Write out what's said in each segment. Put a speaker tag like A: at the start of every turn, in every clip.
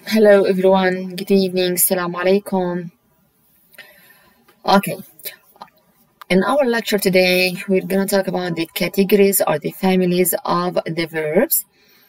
A: Hello everyone, good evening, Assalamu alaikum. Okay, in our lecture today, we're going to talk about the categories or the families of the verbs,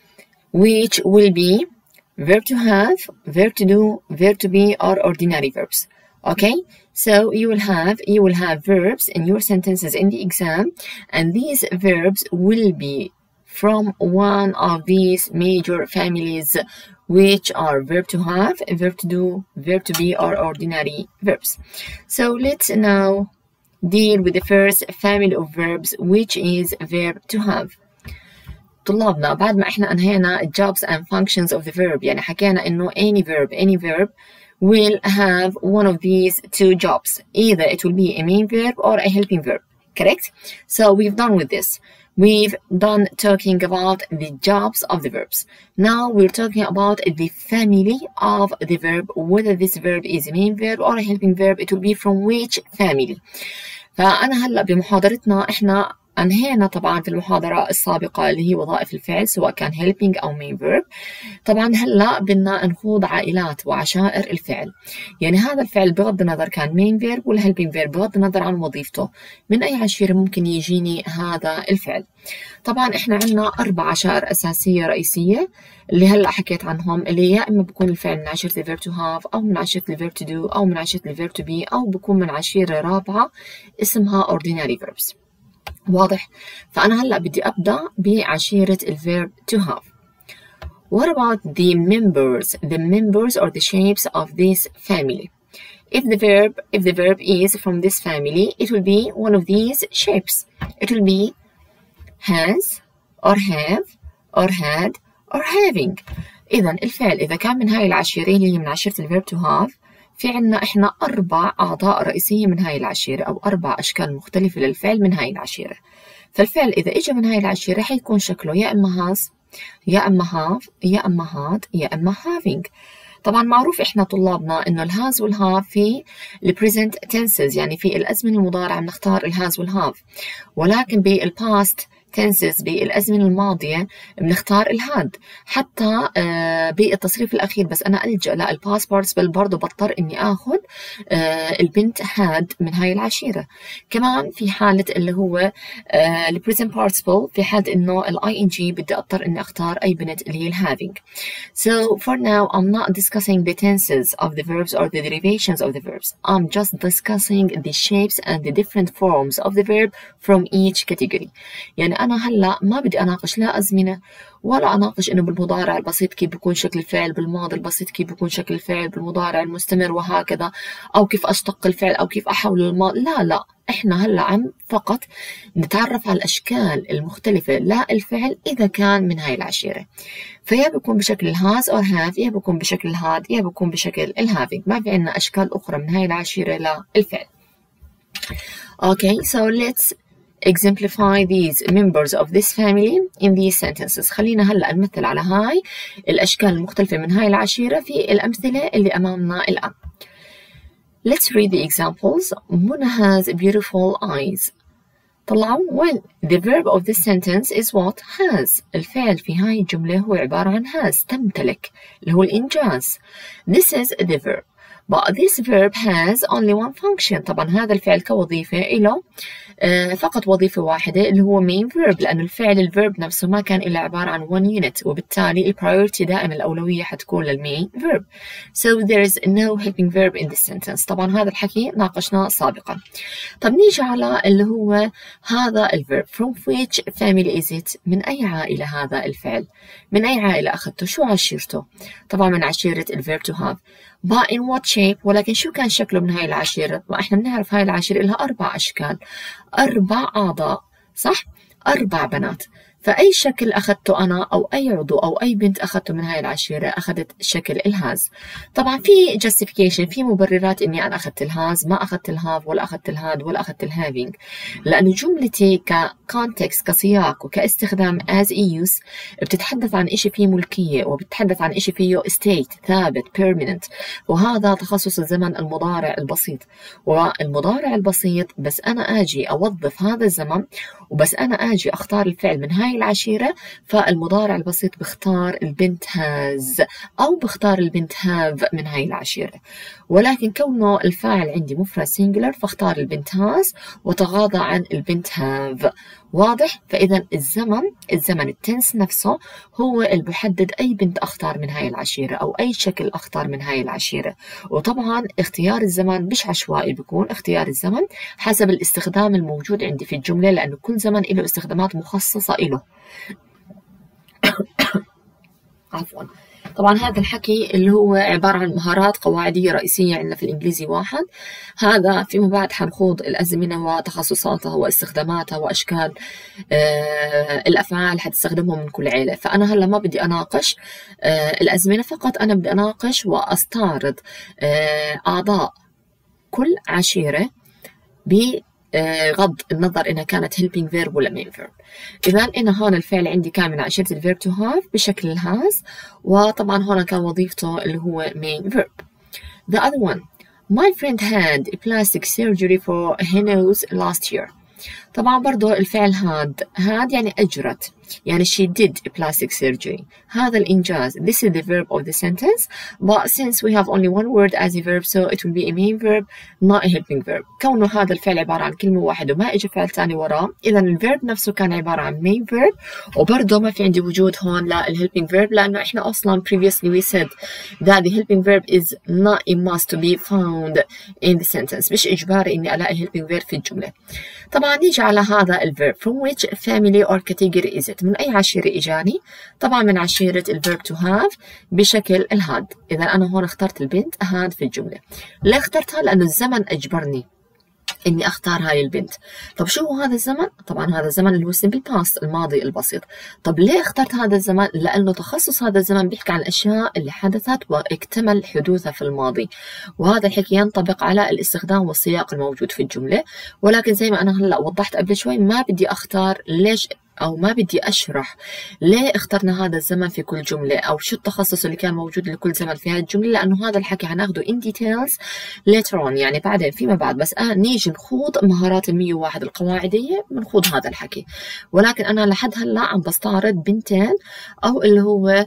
A: which will be verb to have, verb to do, verb to be, or ordinary verbs. Okay, so you will have verbs in your sentences in the exam, and these verbs will be from one of these major families, which are verb to have, verb to do, verb to be, or ordinary verbs. So let's now deal with the first family of verbs, which is verb to have. طلابنا بعد ما احنا انهينا jobs and functions of the verb، يعني حكينا انه any verb will have one of these two jobs. Either it will be a main verb or a helping verb, correct? So we've done with this. We've done talking about the jobs of the verbs. Now we're talking about the family of the verb, whether this verb is a main verb or a helping verb, it will be from which family. فأنا هلأ بمحاضرتنا إحنا أنهينا طبعا في المحاضرة السابقة اللي هي وظائف الفعل سواء كان helping أو main verb. طبعا هلأ بدنا نخوض عائلات وعشائر الفعل، يعني هذا الفعل بغض النظر كان main verb ولا helping verb بغض النظر عن وظيفته، من أي عشيرة ممكن يجيني هذا الفعل. طبعا إحنا عنا 4 عشائر أساسية رئيسية اللي هلأ حكيت عنهم، اللي يا إما بكون الفعل من عشيرة الverb to have أو من عشيرة الverb to do أو من عشيرة الverb to be أو بكون من عشيرة رابعة اسمها ordinary verbs. واضح؟ فأنا هلأ بدي أبدأ بعشيرة الverb to have. What about the members or the shapes of this family? If the verb is from this family, it will be one of these shapes. It will be has or have or had or having. إذا الفعل إذا كان من هاي العشيرة اللي هي من عشيرة الverb to have، في عنا إحنا 4 أعضاء رئيسية من هاي العشيرة أو 4 أشكال مختلفة للفعل من هاي العشيرة. فالفعل إذا إجا من هاي العشيرة حيكون شكله يا إما has يا إما have يا إما had يا إما having. طبعا معروف إحنا طلابنا إنه الهاز والهاف في البريزنت tenses، يعني في الأزمنة المضارعة بنختار الهاز والهاف، ولكن بالباست tenses بالأزمنة الماضية بنختار الهاد. حتى بالتصريف الأخير بس أنا ألجأ للباست participle برضه بضطر إني آخذ البنت هاد من هاي العشيرة. كمان في حالة اللي هو البريزنت participle في حالة إنه ing بدي أضطر إني أختار أي بنت اللي هي having. So for now I'm not discussing the tenses of the verbs or the derivations of the verbs. I'm just discussing the shapes and the different forms of the verb from each category. يعني أنا هلأ ما بدي أناقش لا أزمنة ولا أناقش إنه بالمضارع البسيط كيف بيكون شكل الفعل، بالماضي البسيط كيف بيكون شكل الفعل، بالمضارع المستمر وهكذا، أو كيف أشتق الفعل أو كيف أحول الماضي. لا إحنا هلأ عم فقط نتعرف على الأشكال المختلفة للفعل إذا كان من هاي العشيرة. فيا بيكون بشكل الهاز أو have، يا بيكون بشكل الهاد، يا بيكون بشكل الهافينج. ما في عنا أشكال أخرى من هاي العشيرة للفعل. Okay, so let's exemplify these members of this family in these sentences. خلينا هلأ نمثل على هاي الأشكال المختلفة من هاي العشيرة في الأمثلة اللي أمامنا الآن. Let's read the examples. Muna has beautiful eyes. طلعوا when the verb of this sentence is what? has. الفعل في هاي الجملة هو عبارة عن has، تمتلك، اللي هو الإنجاز. This is the verb. But this verb has only one function. طبعا هذا الفعل كوظيفة له فقط وظيفة واحدة اللي هو main verb، لأن الفعل نفسه ما كان إلا عبارة عن one unit، وبالتالي priority دائما الأولوية حتكون للmain verb. So there is no helping verb in this sentence. طبعا هذا الحكي ناقشناه سابقا. طب نيجي على اللي هو هذا الverb. From which family is it؟ من أي عائلة هذا الفعل؟ من أي عائلة أخذته؟ شو عشيرته؟ طبعا من عشيرة الverb to have. But in what shape؟ ولكن شو كان شكله من هاي العشيرة؟ وإحنا بنعرف هاي العشيرة لها 4 أشكال، 4 أعضاء، صح؟ 4 بنات. فأي شكل أخذته أنا أو أي عضو أو أي بنت أخذته من هاي العشيرة أخذت شكل الهاز. طبعا في justification، في مبررات إني أنا أخذت الهاز، ما أخذت الهاف ولا أخذت الهاد ولا أخذت الهافينج، لأنه جملتي كcontext كسياق وكاستخدام as use بتتحدث عن إشي فيه ملكية وبتتحدث عن إشي فيه state ثابت permanent، وهذا تخصص الزمن المضارع البسيط. والمضارع البسيط بس أنا آجي أوظف هذا الزمن وبس أنا آجي أختار الفعل من هاي العشيرة، فالمضارع البسيط بختار البنت has أو بختار البنت have من هاي العشيرة. ولكن كونه الفاعل عندي مفرد singular فاختار البنت has وتغاضى عن البنت have. واضح؟ فإذا الزمن التنس نفسه هو اللي بحدد أي بنت أختار من هاي العشيرة أو أي شكل أختار من هاي العشيرة. وطبعا اختيار الزمن مش عشوائي، بيكون اختيار الزمن حسب الاستخدام الموجود عندي في الجملة، لأنه كل زمن له استخدامات مخصصة له. عفوا. طبعا هذا الحكي اللي هو عبارة عن مهارات قواعدية رئيسية عندنا في الإنجليزي واحد. هذا فيما بعد حنخوض الأزمنة وتخصصاتها واستخداماتها وأشكال الأفعال حتستخدمهم من كل عيلة. فأنا هلا ما بدي أناقش الأزمنة، فقط أنا بدي أناقش وأستعرض أعضاء كل عشيرة بغض النظر إنها كانت helping verb ولا main verb. إذا أنا هون الفعل عندي كان من عشيرة الverb to have بشكل has، وطبعا هون كان وظيفته اللي هو main verb. The other one, my friend had a plastic surgery for her nose last year. طبعا برضو الفعل had يعني أجرت، يعني she did a plastic surgery. هذا الإنجاز. This is the verb of the sentence, but since we have only one word as a verb so it will be a main verb not a helping verb. كونه هذا الفعل عبارة عن كلمة واحدة وما إجا فعل تاني وراه، إذا الverb نفسه كان عبارة عن main verb، وبرضه ما في عندي وجود هون للhelping verb، لأنه إحنا أصلا previously we said that the helping verb is not a must to be found in the sentence. مش إجباري إني ألاقي helping verb في الجملة. طبعا نيجي على هذا الverb. From which family or category is it؟ من أي عشيرة إجاني؟ طبعا من عشيرة الverb to have بشكل الهاد. إذا أنا هون اخترت البنت had في الجملة. ليه اخترتها؟ لأنه الزمن أجبرني إني أختار هاي البنت. طب شو هو هذا الزمن؟ طبعا هذا الزمن اللي هو simple past الماضي البسيط. طب ليه اخترت هذا الزمن؟ لأنه تخصص هذا الزمن بيحكي عن الأشياء اللي حدثت واكتمل حدوثها في الماضي، وهذا الحكي ينطبق على الاستخدام والسياق الموجود في الجملة. ولكن زي ما أنا هلأ وضحت قبل شوي ما بدي أختار ليش أو ما بدي أشرح ليه اخترنا هذا الزمن في كل جملة أو شو التخصص اللي كان موجود لكل زمن في هذه الجملة، لأنه هذا الحكي هناخده in details later on، يعني بعدين فيما بعد. بس نيجي نخوض مهارات 101 القواعدية بنخوض هذا الحكي. ولكن أنا لحد هلا عم بستعرض بنتين أو اللي هو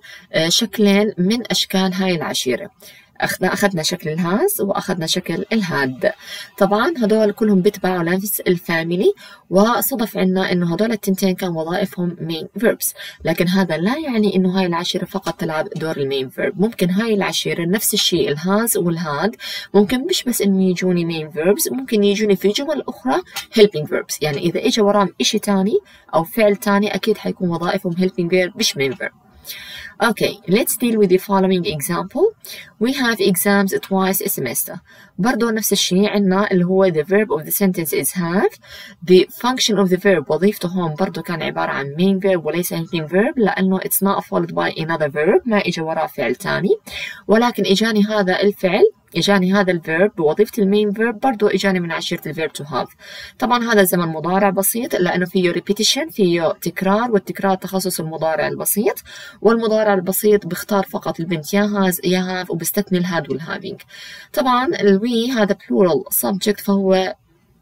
A: شكلين من أشكال هاي العشيرة. أخذنا شكل الهاز وأخذنا شكل الهاد. طبعا هدول كلهم بيتبعوا نفس الفاميلي، وصدف عنا إنه هدول التنتين كان وظائفهم main verbs، لكن هذا لا يعني إنه هاي العشيرة فقط تلعب دور المين verb. ممكن هاي العشيرة نفس الشيء الهاز والهاد ممكن مش بس إنه يجوني main verbs، ممكن يجوني في جمل أخرى helping verbs. يعني إذا إجا وراهم إشي تاني أو فعل تاني أكيد حيكون وظائفهم helping verb مش main verb. Okay, let's deal with the following example. We have exams twice a semester. برضو نفس الشيء عنا اللي هو the verb of the sentence is have. The function of the verb وظيفته هون برضو كان عبارة عن main verb وليس helping verb، لأنه it's not followed by another verb، ما إجا وراه فعل تاني. ولكن إجاني هذا الفعل، إجاني هذا الفيرب بوظيفة المين فيرب، برضو إجاني من عشيرة الفيرب to have. طبعا هذا زمن مضارع بسيط لأنه فيه repetition، فيه تكرار، والتكرار تخصص المضارع البسيط، والمضارع البسيط بختار فقط البنت يا هاز يا هاف وبستثني الهاد والهافينج. طبعا الوي هذا plural subject فهو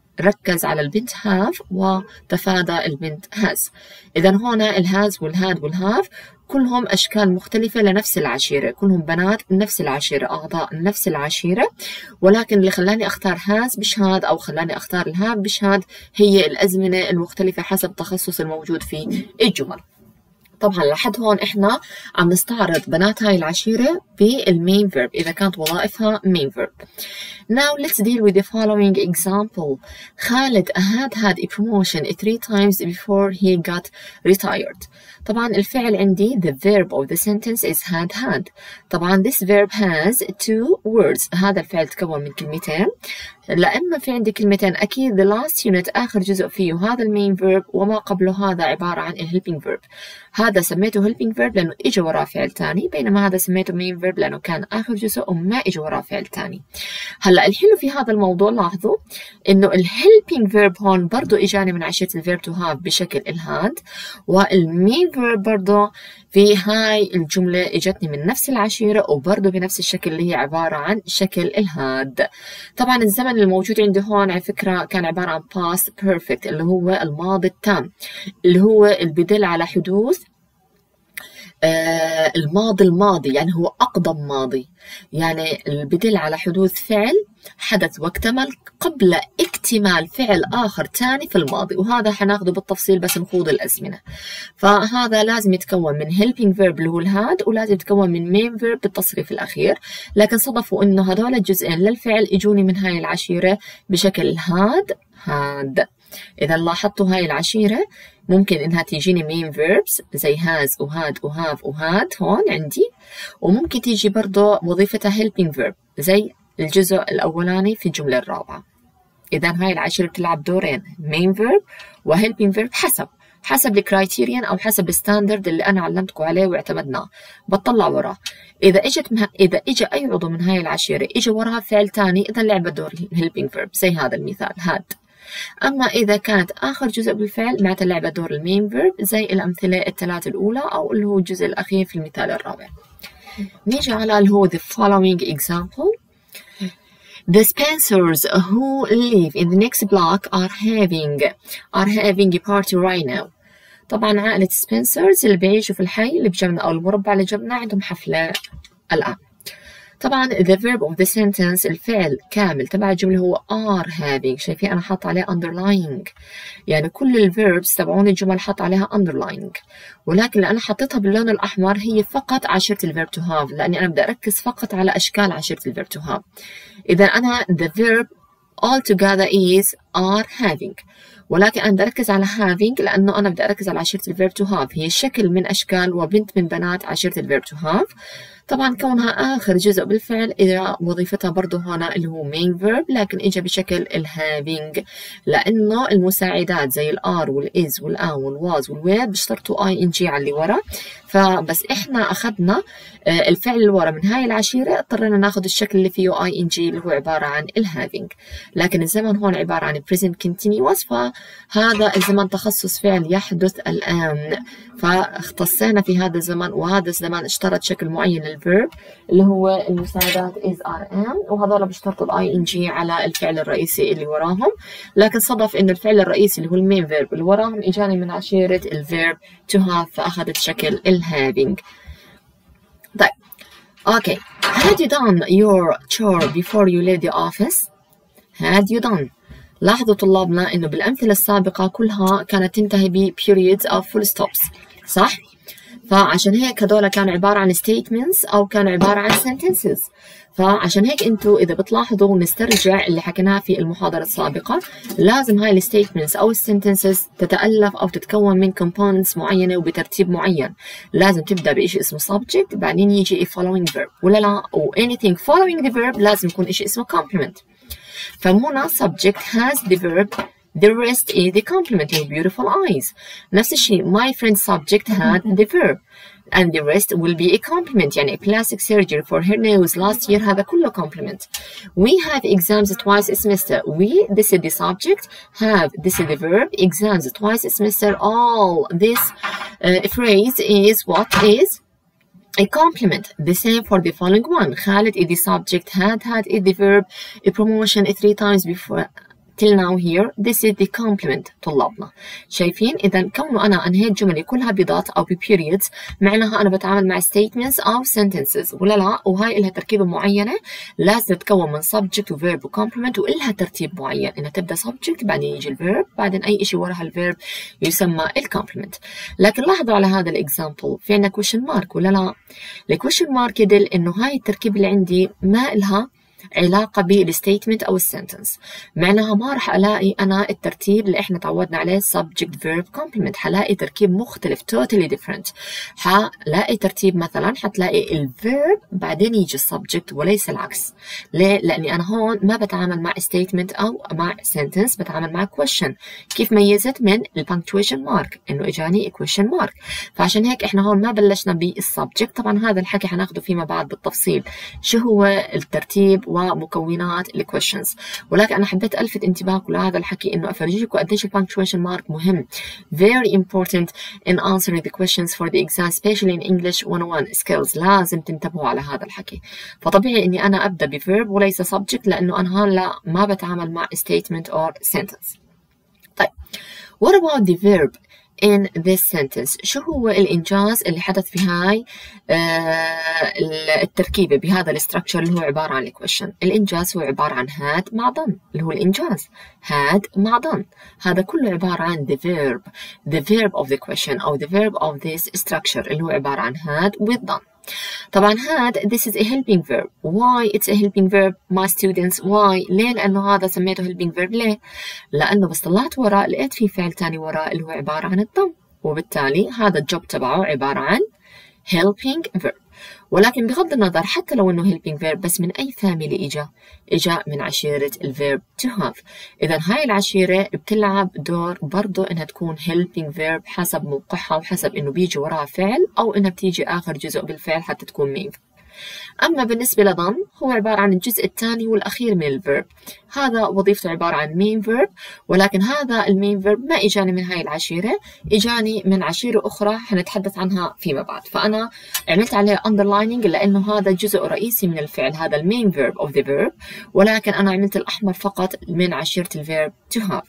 A: ركز على البنت have وتفادى البنت has. إذا هنا الهاز والهاد والهاف كلهم أشكال مختلفة لنفس العشيرة، كلهم بنات نفس العشيرة، أعضاء نفس العشيرة، ولكن اللي خلاني أختار هاز بشهاد أو خلاني أختار الهاف بشهاد هي الأزمنة المختلفة حسب التخصص الموجود في الجمل. طبعا لحد هون إحنا عم نستعرض بنات هاي العشيرة بالمين verb إذا كانت وظائفها main verb. Now let's deal with the following example. Khalid had a promotion 3 times before he got retired. طبعا الفعل عندي the verb of the sentence is had. طبعا this verb has 2 words. هذا الفعل تكون من كلمتين. لأما في عندي كلمتين أكيد the last unit آخر جزء فيه هذا المين verb وما قبله هذا عبارة عن helping verb. هذا سميته helping verb لأنه إجا وراه فعل تاني، بينما هذا سميته main verb لأنه كان آخر جزء وما إجا وراه فعل تاني. هلا الحلو في هذا الموضوع لاحظوا إنه helping verb هون برضو إجاني من عشيرة الverb to have بشكل الهاد، والmain verb برضو في هاي الجملة إجتني من نفس العشيرة وبرضو بنفس الشكل اللي هي عبارة عن شكل الهاد. طبعا الزمن الموجود عندي هون على فكرة كان عبارة عن past perfect اللي هو الماضي التام، اللي هو اللي بدل على حدوث الماضي يعني هو أقدم ماضي، يعني اللي بدل على حدوث فعل حدث واكتمل قبل اكتمال فعل آخر تاني في الماضي، وهذا حناخده بالتفصيل بس نخوض الأزمنة. فهذا لازم يتكون من helping verb اللي هو الهاد، ولازم يتكون من main verb بالتصريف الأخير، لكن صدفوا إنه هذول الجزئين للفعل إجوني من هاي العشيرة بشكل هاد. إذا لاحظتوا هاي العشيرة ممكن إنها تيجيني main verbs زي has وهاد وهاف وهاد هون عندي، وممكن تيجي برضه وظيفتها helping verb زي الجزء الأولاني في الجملة الرابعة. إذا هاي العشيرة بتلعب دورين main verb و helping verb حسب الكرايتيريان أو حسب الستاندرد اللي أنا علمتكم عليه واعتمدناه. بطلع وراه إذا إجا أي عضو من هاي العشيرة إجا وراها فعل تاني إذا لعب دور helping verb زي هذا المثال هاد. أما إذا كانت آخر جزء بالفعل معناتها لعبة دور المين فيرب زي الأمثلة الثلاث الأولى أو اللي هو الجزء الأخير في المثال الرابع. نيجي على اللي هو the following example. The Spencers who live in the next block are having a party right now. طبعا عائلة سبنسرز اللي بيعيشوا في الحي اللي بجنبنا أو المربع اللي جنبنا عندهم حفلة الآن. طبعا the verb of the sentence الفعل كامل تبع الجملة هو are having. شايفين أنا حاط عليه underlying، يعني كل الverbs تبعون الجمل حط عليها underlying، ولكن لأن حطيتها باللون الأحمر هي فقط عشيرة الverb to have، لأني أنا بدي أركز فقط على أشكال عشيرة الverb to have. إذا أنا the verb altogether is are having، ولكن أنا بدي أركز على having لأنه أنا بدي أركز على عشيرة الverb to have، هي شكل من أشكال وبنت من بنات عشيرة الverb to have. طبعا كونها آخر جزء بالفعل إذا وظيفتها برضه هنا اللي هو main verb، لكن إجا بشكل having لأنه المساعدات زي الار والإز والآن والواز والوير بيشترطوا ing على اللي ورا، فبس إحنا أخذنا الفعل اللي ورا من هاي العشيرة اضطرينا ناخذ الشكل اللي فيه ing اللي هو عبارة عن having، لكن الزمن هون عبارة عن present continuous، فهذا الزمن تخصص فعل يحدث الآن، فاختصينا في هذا الزمن، وهذا الزمن اشترط شكل معين للفيرب اللي هو المساعدات is are am، وهذول بيشترطوا ing على الفعل الرئيسي اللي وراهم، لكن صدف انه الفعل الرئيسي اللي هو المين فيرب اللي وراهم اجاني من عشيرة الفيرب to have فاخذت شكل having. طيب okay, had you done your chore before you leave the office? had you done. لاحظوا طلابنا إنه بالأمثلة السابقة كلها كانت تنتهي ب periods أو full stops، صح؟ فعشان هيك هذول كانوا عبارة عن statements أو كانوا عبارة عن sentences، فعشان هيك أنتوا إذا بتلاحظوا ونسترجع اللي حكيناه في المحاضرة السابقة، لازم هاي الستيتمنتس أو السنتنسز تتألف أو تتكون من components معينة وبترتيب معين. لازم تبدأ بإشي اسمه subject بعدين يجي following verb، ولا لا و anything following the verb لازم يكون إشي اسمه complement. فمونا subject has the verb، the rest is the complement with beautiful eyes. نفس الشيء my friend subject had the verb and the rest will be a complement، يعني plastic surgery for her nose last year هذا كله complement. We have exams twice a semester. We this is the subject، have this is the verb، exams twice a semester. All this phrase is what is a complement. The same for the following one. Khalid is the subject, had is the verb, a promotion 3 times before till now here. This is the complement طلابنا. شايفين؟ إذا كونه أنا أنهيت جملة كلها بضات أو periods معناها أنا بتعامل مع statements أو sentences، ولا لا؟ وهاي إلها تركيبة معينة لازم تتكون من subject و verb و complement، وإلها ترتيب معين إنها تبدأ subject بعدين يجي الverb بعدين أي إشي وراها الverb يسمى الcomplement. لكن لاحظوا على هذا الإكزامبل في عندنا question mark ولا لا؟ الquestion mark يدل إنه هاي التركيبة اللي عندي ما إلها علاقة بالستيتمنت أو السنتنس. معناها ما راح ألاقي أنا الترتيب اللي إحنا تعودنا عليه subject verb complement، حلاقي تركيب مختلف totally different. حلاقي ترتيب مثلا حتلاقي الverb بعدين يجي السبجكت وليس العكس. ليه؟ لأني أنا هون ما بتعامل مع statement أو مع sentence، بتعامل مع question. كيف ميزت؟ من البنكتويشن مارك، إنه إجاني question mark. فعشان هيك إحنا هون ما بلشنا بالسبجكت. طبعا هذا الحكي حناخده فيما بعد بالتفصيل، شو هو الترتيب ومكونات الكويشنز. ولكن أنا حبيت ألفت انتباهكم لهذا الحكي إنه أفرجيكم قديش البنكتويشن مارك مهم. Very important in answering the questions for the exam especially in English 101 skills. لازم تنتبهوا على هذا الحكي. فطبيعي إني أنا أبدأ بverb وليس subject، لأنه أنا هون لا ما بتعامل مع statement or sentence. طيب what about the verb in this sentence؟ شو هو الإنجاز اللي حدث في هاي التركيبة بهذا الاستراكشر اللي هو عبارة عن الكويشن؟ الإنجاز هو عبارة عن had مع done، اللي هو الإنجاز had مع done. هذا كله عبارة عن the verb of the question أو the verb of this structure اللي هو عبارة عن had with done. طبعا had this is a helping verb. why it's a helping verb my students؟ why؟ ليه؟ لأنه هذا سميته helping verb. ليه؟ لأنه بس طلعت وراء لقيت في فعل تاني وراء اللي هو عبارة عن الضم، وبالتالي هذا الجوب تبعه عبارة عن helping verb. ولكن بغض النظر حتى لو انه helping verb بس من اي فاميلي اجا من عشيرة الverb to have. اذا هاي العشيرة بتلعب دور برضو انها تكون helping verb حسب موقعها وحسب انه بيجي وراها فعل او انها بتيجي اخر جزء بالفعل حتى تكون main. أما بالنسبة لضم هو عبارة عن الجزء الثاني والأخير من الفيرب. هذا وظيفته عبارة عن main verb، ولكن هذا المين verb ما إجاني من هاي العشيرة، إجاني من عشيرة أخرى حنتحدث عنها فيما بعد. فأنا عملت عليه underlining لأنه هذا جزء رئيسي من الفعل، هذا المين verb of the verb، ولكن أنا عملت الأحمر فقط من عشيرة الverb to have.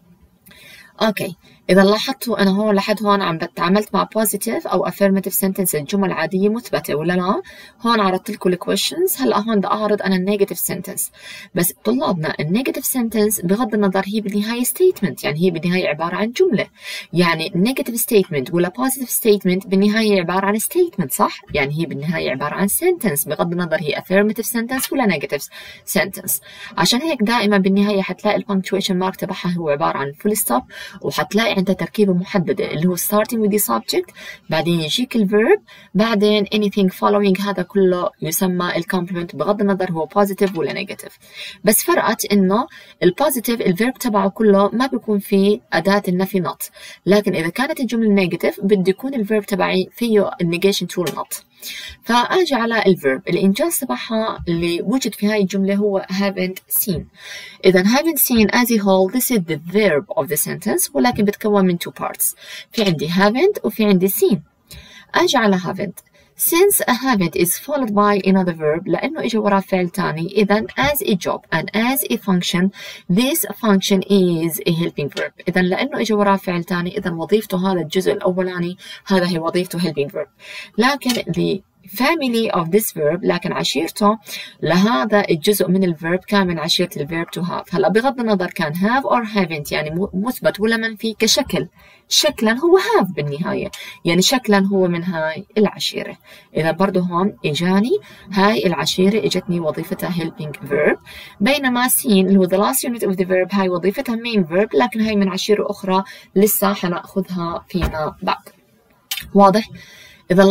A: أوكي، إذا لاحظتوا أنا هون لحد هون عم بتعاملت مع positive أو affirmative sentence، الجمل عادية مثبتة ولا لا؟ هون عرضت لكم الكويشنز، هلا هون بدي أعرض أنا النيجاتيف sentence. بس طلابنا النيجاتيف sentence بغض النظر هي بالنهاية statement، يعني هي بالنهاية عبارة عن جملة. يعني negative statement ولا positive statement بالنهاية عبارة عن statement، صح؟ يعني هي بالنهاية عبارة عن sentence بغض النظر هي affirmative sentence ولا negative sentence. عشان هيك دائما بالنهاية حتلاقي البنكتويشن مارك تبعها هو عبارة عن full stop، وحتلاقي عندها تركيبة محددة اللي هو starting with the subject، بعدين يجيك الverb، بعدين anything following. هذا كله يسمى الكومبلمنت بغض النظر هو positive ولا negative. بس فرقت إنه البوزيتيف الverb تبعه كله ما بيكون فيه أداة النفي not، لكن إذا كانت الجملة negative بده يكون الverb تبعي فيه النيجيشن tool not. فأجي على الverb، الإنجاز تبعها اللي وجد في هاي الجملة هو haven't seen. إذا haven't seen as a whole this is the verb of the sentence، ولكن بتكون من two parts، في عندي haven't وفي عندي seen. أجي على haven't. Since a haven't is followed by another verb، لأنه إجا وراه فعل تاني، إذا as a job and as a function this function is a helping verb. إذا لأنه إجا وراه فعل تاني إذا وظيفته هذا الجزء الأولاني هذا هي وظيفته helping verb. لكن the family of this verb، لكن عشيرته لهذا الجزء من الverb كان من عشيرة الverb to have. هلا بغض النظر كان have or haven't يعني مثبت ولا منفي، كشكل شكلا هو have بالنهاية، يعني شكلا هو من هاي العشيرة. إذا برضو هون إجاني هاي العشيرة إجتني وظيفتها helping verb، بينما seen اللي هو the last unit of the verb هاي وظيفتها main verb، لكن هاي من عشيرة أخرى لسه حنأخذها فيما بعد. واضح؟ إذا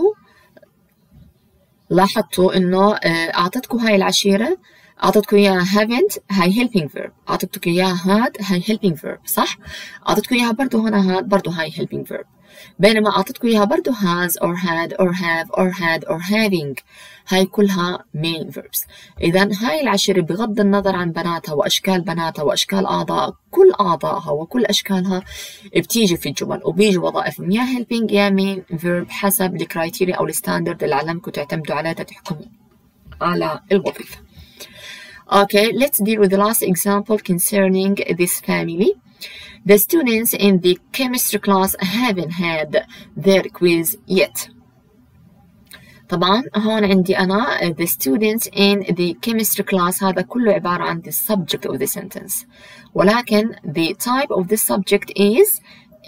A: لاحظتوا إنه أعطتكم هاي العشيرة، أعطتكم إياها haven't هاي helping verb، أعطتكم إياها had هاي helping verb، صح؟ أعطتكم إياها برضو هنا had برضو هاي helping verb، بينما أعطتكم إياها برضو has or had or have or had or having هاي كلها main verbs. إذا هاي العشيرة بغض النظر عن بناتها وأشكال أعضاء، كل أعضائها وكل أشكالها بتيجي في الجمل وبيجي وظائفهم يا helping يا main verb حسب الكرايتيريا أو الستاندرد اللي علمكم تعتمدوا عليها تحكموا على الوظيفة. Okay, let's deal with the last example concerning this family. The students in the chemistry class haven't had their quiz yet. طبعا هون عندي أنا the students in the chemistry class هذا كله عبارة عن the subject of the sentence، ولكن the type of the subject is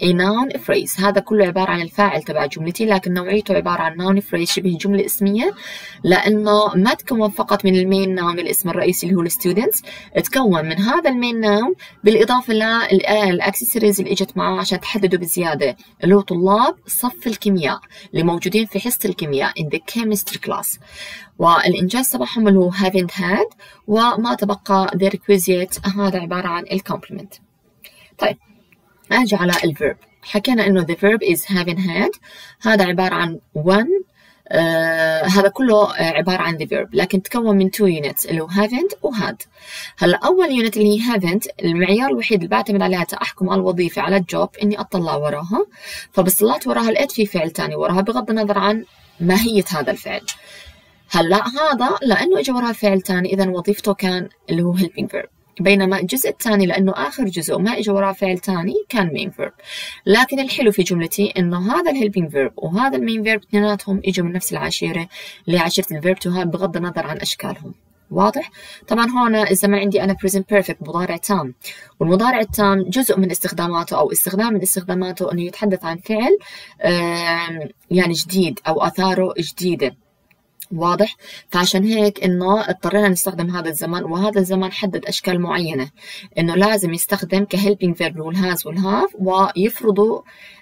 A: a noun phrase. هذا كله عبارة عن الفاعل تبع جملتي، لكن نوعيته عبارة عن noun phrase، شبه جملة اسمية، لأنه ما تكون فقط من المين ناون الاسم الرئيسي اللي هو الستودنتس، تكون من هذا المين ناون بالإضافة للأكسسوارز اللي اجت معاه عشان تحددوا بزيادة، اللي هو طلاب صف الكيمياء اللي موجودين في حصة الكيمياء in the chemistry class. والإنجاز تبعهم اللي هو haven't had، وما تبقى the requisite، هذا عبارة عن الكومبلمنت. طيب أجي على الفيرب، حكينا إنه the verb is having had، هذا عبارة عن one، هذا كله عبارة عن the verb، لكن تكون من two units اللي هو haven't و had. هلا أول unit اللي هي haven't، المعيار الوحيد اللي بعتمد عليها تأحكم على الوظيفة على الجوب إني أطلع وراها، فبس طلعت وراها لقيت في فعل تاني وراها بغض النظر عن ماهية هذا الفعل. هلا هذا لأنه إجا وراها فعل تاني إذا وظيفته كان اللي هو helping verb، بينما الجزء الثاني لأنه آخر جزء وما إجا وراه فعل تاني كان main verb. لكن الحلو في جملتي إنه هذا helping verb وهذا main verb اثنيناتهم إجوا من نفس العشيرة اللي هي عشيرة الverb to have بغض النظر عن أشكالهم. واضح؟ طبعا هون إذا ما عندي أنا present perfect مضارع تام، والمضارع التام جزء من استخداماته أو استخدام من استخداماته إنه يتحدث عن فعل يعني جديد أو آثاره جديدة. واضح؟ فعشان هيك إنه اضطرينا نستخدم هذا الزمن، وهذا الزمن حدد أشكال معينة إنه لازم يستخدم كهيلبينج فيرب والهاز والهاف، ويفرضوا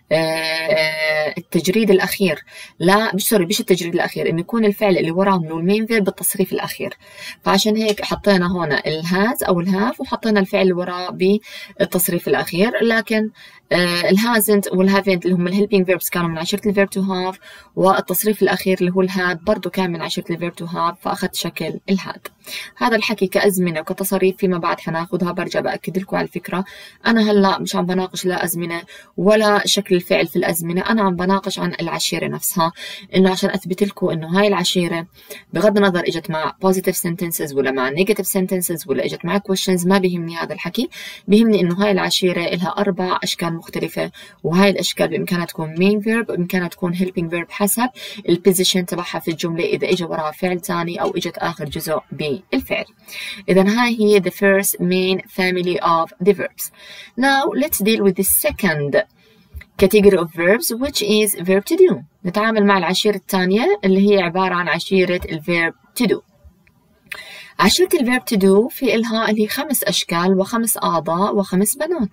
A: التجريد الأخير، لا مش التجريد الأخير، إنه يكون الفعل اللي وراه من المين فيرب بالتصريف الأخير. فعشان هيك حطينا هون الهاز أو الهاف وحطينا الفعل اللي وراه بالتصريف الأخير، لكن الهازنت والهافنت اللي هم الهيلبينج فيربس كانوا من عشيرة الفيرب تو هاف، والتصريف الأخير اللي هو الهاد برضه كان من عشيرة الفيرب تو هاف، فأخذت شكل الهاد. هذا الحكي كأزمنة وكتصاريف فيما بعد حناخدها، برجع بأكد لكم على الفكرة. أنا هلا مش عم بناقش لا أزمنة ولا شكل الفعل في الأزمنة، أنا عم بناقش عن العشيرة نفسها، إنه عشان أثبت لكم إنه هاي العشيرة بغض النظر إجت مع positive sentences ولا مع negative sentences ولا إجت مع questions، ما بيهمني هذا الحكي، بيهمني إنه هاي العشيرة إلها 4 أشكال مختلفة، وهاي الأشكال بإمكانها تكون main verb، بإمكانها تكون helping verb حسب البوزيشن تبعها في الجملة، إذا إجا وراها فعل ثاني أو إجت آخر جزء بالفعل. إذا هاي هي the first main family of the verbs. Now let's deal with the second category of verbs which is verb to do. نتعامل مع العشيرة الثانية اللي هي عبارة عن عشيرة الverb to do. عشيرة الverb to do في إلها اللي 5 أشكال و5 أعضاء و5 بنات.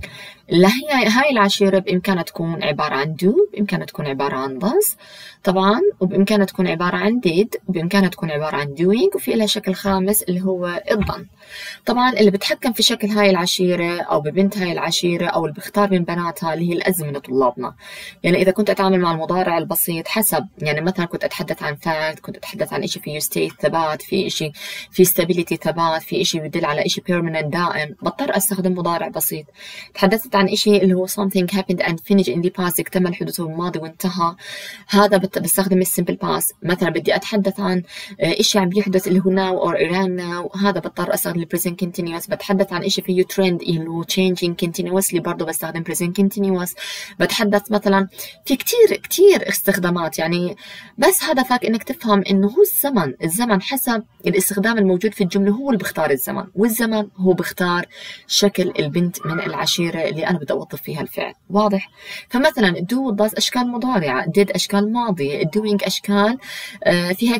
A: هاي العشيرة بإمكانها تكون عبارة عن do، بإمكانها تكون عبارة عن does طبعا، وبإمكانها تكون عبارة عن did، وبإمكانها تكون عبارة عن doing، وفي لها شكل خامس اللي هو الظن. طبعا اللي بتحكم في شكل هاي العشيرة أو ببنت هاي العشيرة أو اللي بيختار من بناتها اللي هي الأزمنة طلابنا. يعني إذا كنت أتعامل مع المضارع البسيط حسب، يعني مثلا كنت أتحدث عن fact، كنت أتحدث عن إشي فيه state ثبات، في إشي في stability ثبات، في إشي بيدل على إشي permanent دائم، بضطر أستخدم مضارع بسيط. تحدثت عن إشي اللي هو something happened and finished in the past، اكتمل حدوثه بالماضي وانتهى، هذا بستخدم السمبل past. مثلا بدي أتحدث عن إشي عم بيحدث اللي هو now or around now، هذا بضطر أستخدم present continuous. بتحدث عن إشي فيه trend اللي هو changing continuously، برضه بستخدم present continuous. بتحدث مثلا في كتير استخدامات، يعني بس هدفك إنك تفهم إنه هو الزمن حسب الاستخدام الموجود في الجملة هو اللي بيختار الزمن، والزمن هو بيختار شكل البنت من العشيرة اللي أنا بدي أوظف فيها الفعل. واضح؟ فمثلا do does أشكال مضارعة، did أشكال ماضية، doing أشكال فيها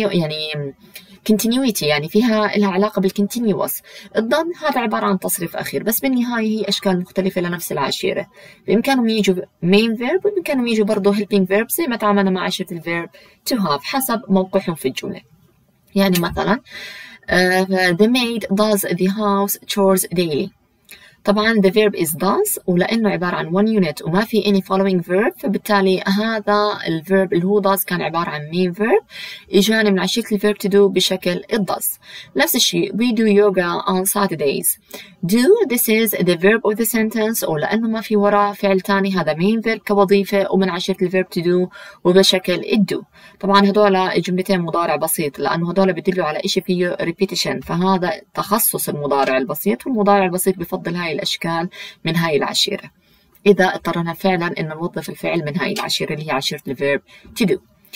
A: continuity يعني فيها لها علاقة بالcontinuous. الظن هذا عبارة عن تصريف أخير، بس بالنهاية هي أشكال مختلفة لنفس العشيرة. بإمكانهم يجوا main verb وبإمكانهم يجوا برضه helping verb زي ما تعاملنا مع عشيرة الverb to have حسب موقعهم في الجملة. يعني مثلا the maid does the house chores daily. طبعا the verb is does، ولأنه عبارة عن one unit وما في any following verb، فبالتالي هذا الverb اللي هو does كان عبارة عن main verb، إجاني من عشيرة الverb to do بشكل it does. نفس الشيء we do yoga on Saturdays. do this is the verb of the sentence، ولأنه ما في وراه فعل تاني هذا main verb كوظيفة ومن عشيرة الverb to do وبشكل it do. طبعا هدول جملتين مضارع بسيط، لأنه هدول بيدلوا على إشي فيه repetition، فهذا تخصص المضارع البسيط، والمضارع البسيط بفضل هاي الأشكال من هاي العشيرة إذا اضطرنا فعلا إن نوظف الفعل من هاي العشيرة اللي هي عشيرة الverb to do.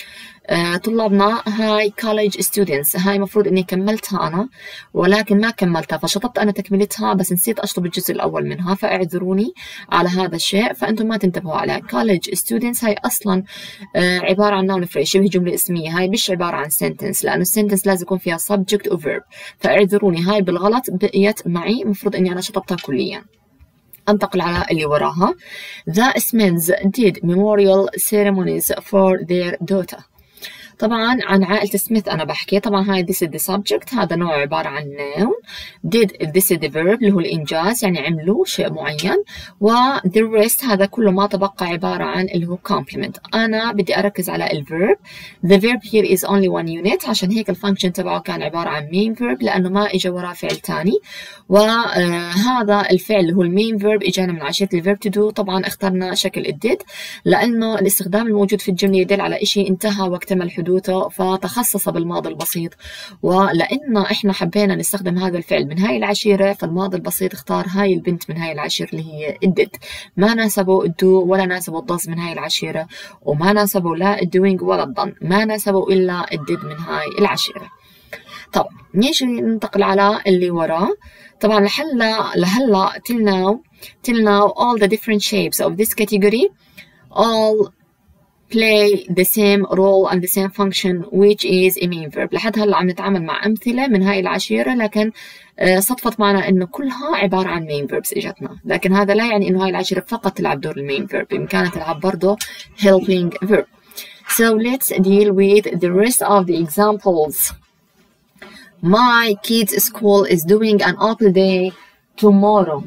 A: طلابنا هاي college students، هاي مفروض إني كملتها أنا ولكن ما كملتها، فشطبت أنا تكملتها بس نسيت أشطب الجزء الأول منها، فاعذروني على هذا الشيء، فأنتم ما تنتبهوا عليها. college students هاي أصلا عبارة عن noun phrase، شبه جملة اسمية، هاي مش عبارة عن sentence، لأنه sentence لازم يكون فيها subject و verb، فاعذروني هاي بالغلط بقيت معي، مفروض إني أنا شطبتها كليا. انتقل على اللي وراها. The Smiths did memorial ceremonies for their daughter. طبعا عن عائلة سميث أنا بحكي، طبعا هاي this is the subject، هذا نوع عبارة عن noun. did this is the verb اللي هو الإنجاز، يعني عملوا شيء معين، و the rest هذا كله ما تبقى عبارة عن اللي هو complement. أنا بدي أركز على الverb. the verb here is only one unit، عشان هيك الفانكشن تبعه كان عبارة عن main verb لأنه ما إجا وراه فعل تاني، وهذا الفعل اللي هو المين verb إجانا من عشيرة الverb to do. طبعا اخترنا شكل did لأنه الاستخدام الموجود في الجملة يدل على إشي انتهى واكتمل حدوثه، فتخصص بالماضي البسيط، ولأن إحنا حبينا نستخدم هذا الفعل من هاي العشيرة فالماضي البسيط اختار هاي البنت من هاي العشيرة اللي هي الديد. ما ناسبوا الدو ولا ناسبوا الضز من هاي العشيرة، وما ناسبوا لا الدوينج ولا الضن، ما ناسبوا إلا الديد من هاي العشيرة. طبعا نيجي ننتقل على اللي وراه. طبعا لهلا till now all the different shapes of this category all play the same role and the same function which is a main verb. لحد هلا عم نتعامل مع أمثلة من هاي العشيرة، لكن صدفت معنا إنه كلها عبارة عن main verbs إجتنا، لكن هذا لا يعني إنه هاي العشيرة فقط تلعب دور المين verb، بإمكانها تلعب برضه helping verb. So let's deal with the rest of the examples. My kids' school is doing an apple day tomorrow.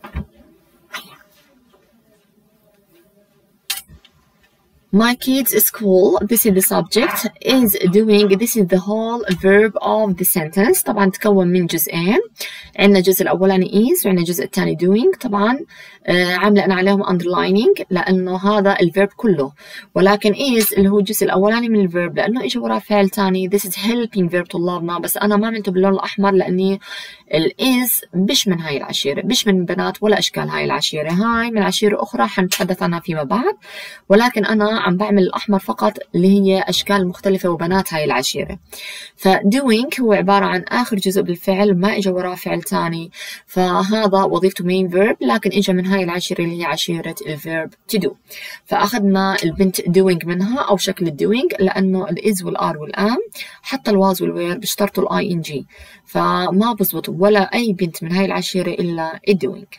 A: My kids' school, this is the subject, is doing, this is the whole verb of the sentence. طبعا تكون من جزئين، عندنا الجزء الأولاني is وعندنا الجزء الثاني doing. طبعا عاملة أنا عليهم underlining لأنه هذا الverb كله، ولكن is اللي هو الجزء الأولاني من الverb لأنه إجا وراه فعل ثاني. this is helping verb طلابنا، بس أنا ما عملته باللون الأحمر لأني is بش من هاي العشيرة، بش من بنات ولا أشكال هاي العشيرة، هاي من عشيرة أخرى حنتحدث عنها فيما بعد، ولكن أنا عم بعمل الأحمر فقط اللي هي أشكال مختلفة وبنات هاي العشيرة. فdoing هو عبارة عن آخر جزء بالفعل، ما إجا وراه فعل تاني، فهذا وظيفته main verb، لكن إجا من هاي العشيرة اللي هي عشيرة الverb to do. فأخذنا البنت doing منها أو شكل doing لأنه الإز والآر والآم حتى الواز والوير بيشترطوا ing، فما بزبط ولا أي بنت من هاي العشيرة إلا doing.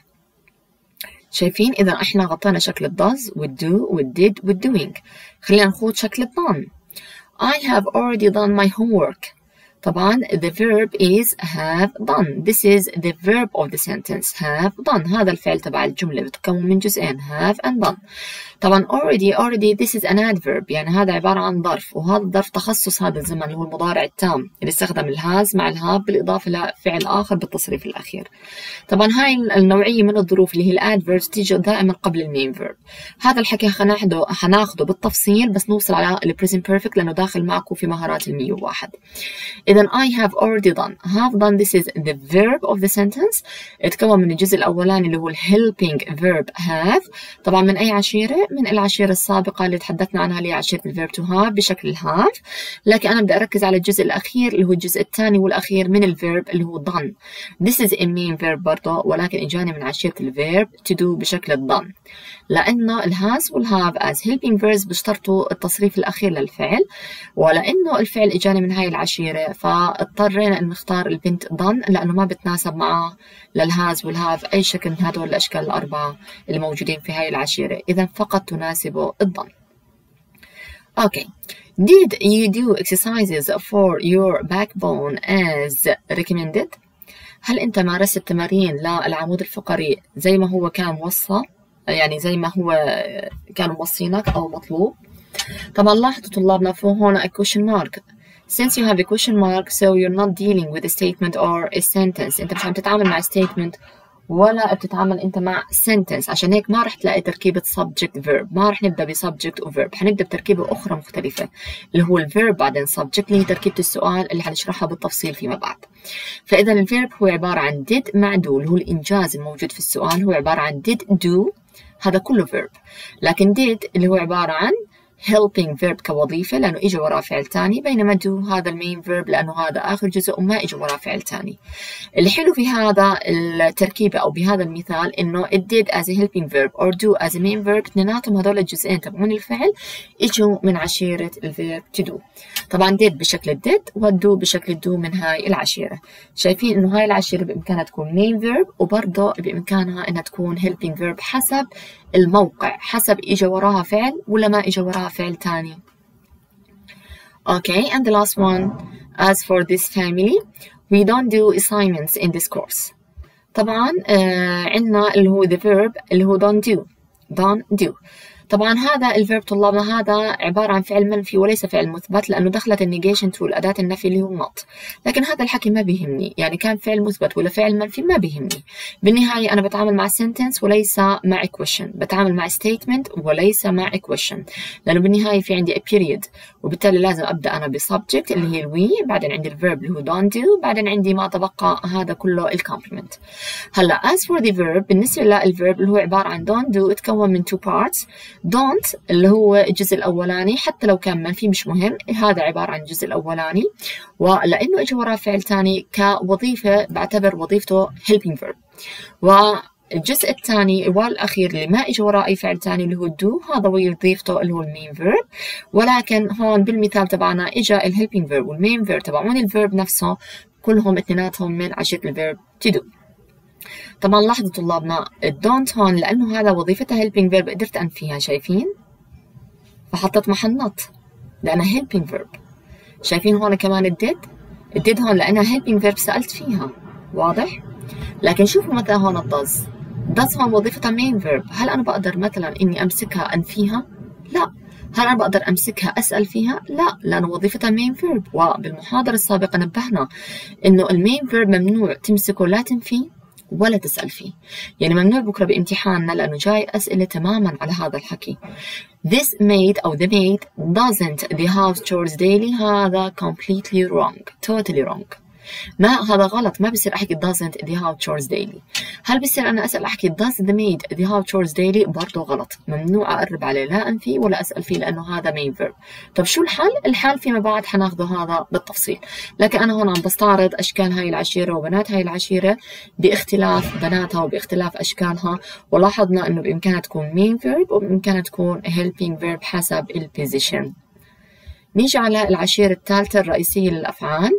A: شايفين؟ إذا إحنا غطينا شكل الdoes والdo والdid والdoing. خلينا نخوض شكل الدone. I have already done my homework. طبعا the verb is have done. This is the verb of the sentence have done. هذا الفعل تبع الجملة بتكون من جزئين have and done. طبعا already this is an adverb، يعني هذا عبارة عن ظرف، وهذا الظرف تخصص هذا الزمن اللي هو المضارع التام اللي استخدم الهاز مع الهاف بالإضافة لفعل آخر بالتصريف الأخير. طبعا هاي النوعية من الظروف اللي هي الادفيربs تيجي دائما قبل المين verb. هذا الحكي حناخده بالتفصيل بس نوصل على البريزنت بيرفكت لأنه داخل معكم في مهارات 101. إذا I have already done. Have done this is the verb of the sentence. اتكون من الجزء الأولاني اللي هو helping verb have. طبعا من أي عشيرة؟ من العشيرة السابقة اللي تحدثنا عنها اللي هي عشيرة الverb to have بشكل have. لكن أنا بدي أركز على الجزء الأخير اللي هو الجزء الثاني والأخير من الverb اللي هو done. This is a main verb برضه، ولكن إجاني من عشيرة الverb to do بشكل done. لأنه الهاز والهاف as helping verbs بيشترطوا التصريف الأخير للفعل، ولأنه الفعل إجاني من هاي العشيرة فاضطرينا أن نختار البنت done لأنه ما بتناسب معه للهاز والهاف أي شكل من هدول الأشكال الأربعة اللي موجودين في هاي العشيرة، إذا فقط تناسبه الdone. Okay. Did you do exercises for your backbone as recommended؟ هل أنت مارست التمارين للعمود الفقري زي ما هو كان موصى؟ يعني زي ما هو كانوا موصينك أو مطلوب؟ طبعا لاحظوا طلابنا فوق هون a question mark. Since you have a question mark, so you're not dealing with a statement or a sentence. أنت مش عم تتعامل مع statement ولا بتتعامل أنت مع sentence، عشان هيك ما رح تلاقي تركيبة subject verb، ما رح نبدأ ب subject و verb، حنبدأ بتركيبة أخرى مختلفة اللي هو الverb بعدين subject اللي هي تركيبة السؤال اللي حنشرحها بالتفصيل فيما بعد. فإذا الverb هو عبارة عن did مع do اللي هو الإنجاز الموجود في السؤال، هو عبارة عن did do، هذا كله verb. لكن did اللي هو عبارة عن helping verb كوظيفة لأنه إجا وراه فعل تاني، بينما do هذا المين verb لأنه هذا آخر جزء وما إجا وراه فعل تاني. الحلو في هذا التركيبة أو بهذا المثال إنه it did as a helping verb or do as a main verb، اثنيناتهم هذول الجزئين تبعون الفعل إجوا من عشيرة الفيرب to do. طبعا did بشكل did والdo بشكل do من هاي العشيرة. شايفين إنه هاي العشيرة بإمكانها تكون main verb وبرضه بإمكانها إنها تكون helping verb حسب الموقع، حسب إجا وراها فعل ولا ما إجا وراها فعل تاني. Okay, and the last one, as for this family, we don't do assignments in this course. طبعا عندنا اللي هو the verb اللي هو don't do. طبعا هذا الفيرب طلابنا هذا عبارة عن فعل منفي وليس فعل مثبت لأنه دخلت النيجيشن تول أداة النفي اللي هو not. لكن هذا الحكي ما بيهمني، يعني كان فعل مثبت ولا فعل منفي ما بيهمني. بالنهاية أنا بتعامل مع sentence وليس مع question، بتعامل مع statement وليس مع question، لأنه بالنهاية في عندي a period وبالتالي لازم أبدأ أنا بsubject اللي هي الوي، بعدين عندي الفيرب اللي هو don't do، بعدين عندي ما تبقى هذا كله الكومبلمنت. هلا as for the verb، بالنسبة للفيرب اللي هو عبارة عن don't do اتكون من two parts. don't اللي هو الجزء الأولاني حتى لو كان منفي مش مهم، هذا عبارة عن الجزء الأولاني، ولأنه إجا وراه فعل ثاني كوظيفة بعتبر وظيفته helping verb. والجزء الثاني والأخير اللي ما إجا وراه أي فعل ثاني اللي هو do، هذا وظيفته اللي هو المين verb. ولكن هون بالمثال تبعنا إجا الhelping verb والمين verb تبعون الverb نفسه كلهم اثنيناتهم من عشرة الverb to do. طبعا لاحظوا طلابنا الدونت هون لأنه هذا وظيفتها helping verb قدرت أنفيها، شايفين؟ فحطيت محل not لأنها helping verb. شايفين هون كمان الديد هون لأنها helping verb سألت فيها، واضح؟ لكن شوفوا مثلا هون does هون وظيفتها main verb، هل أنا بقدر مثلا إني أمسكها أنفيها؟ لا. هل أنا بقدر أمسكها أسأل فيها؟ لا، لأنه وظيفتها main verb. وبالمحاضرة السابقة نبهنا إنه المين verb ممنوع تمسكه لا تنفيه ولا تسأل فيه، يعني ممنوع بكرة بامتحاننا لأنه جاي أسئلة تماما على هذا الحكي. This maid أو the maid doesn't the house chores daily، هذا completely wrong، totally wrong. ما هذا غلط، ما بصير أحكي doesn't the house chores daily. هل بصير أنا أسأل أحكي does the maid the house chores daily؟ برضه غلط، ممنوع أقرب عليه لا أنفي ولا أسأل فيه لأنه هذا main verb. طب شو الحل؟ الحل فيما بعد حناخده هذا بالتفصيل، لكن أنا هون عم بستعرض أشكال هاي العشيرة وبنات هاي العشيرة باختلاف بناتها وباختلاف أشكالها، ولاحظنا إنه بإمكانها تكون main verb وبإمكانها تكون helping verb حسب البوزيشن. نيجي على العشيرة الثالثة الرئيسية للأفعال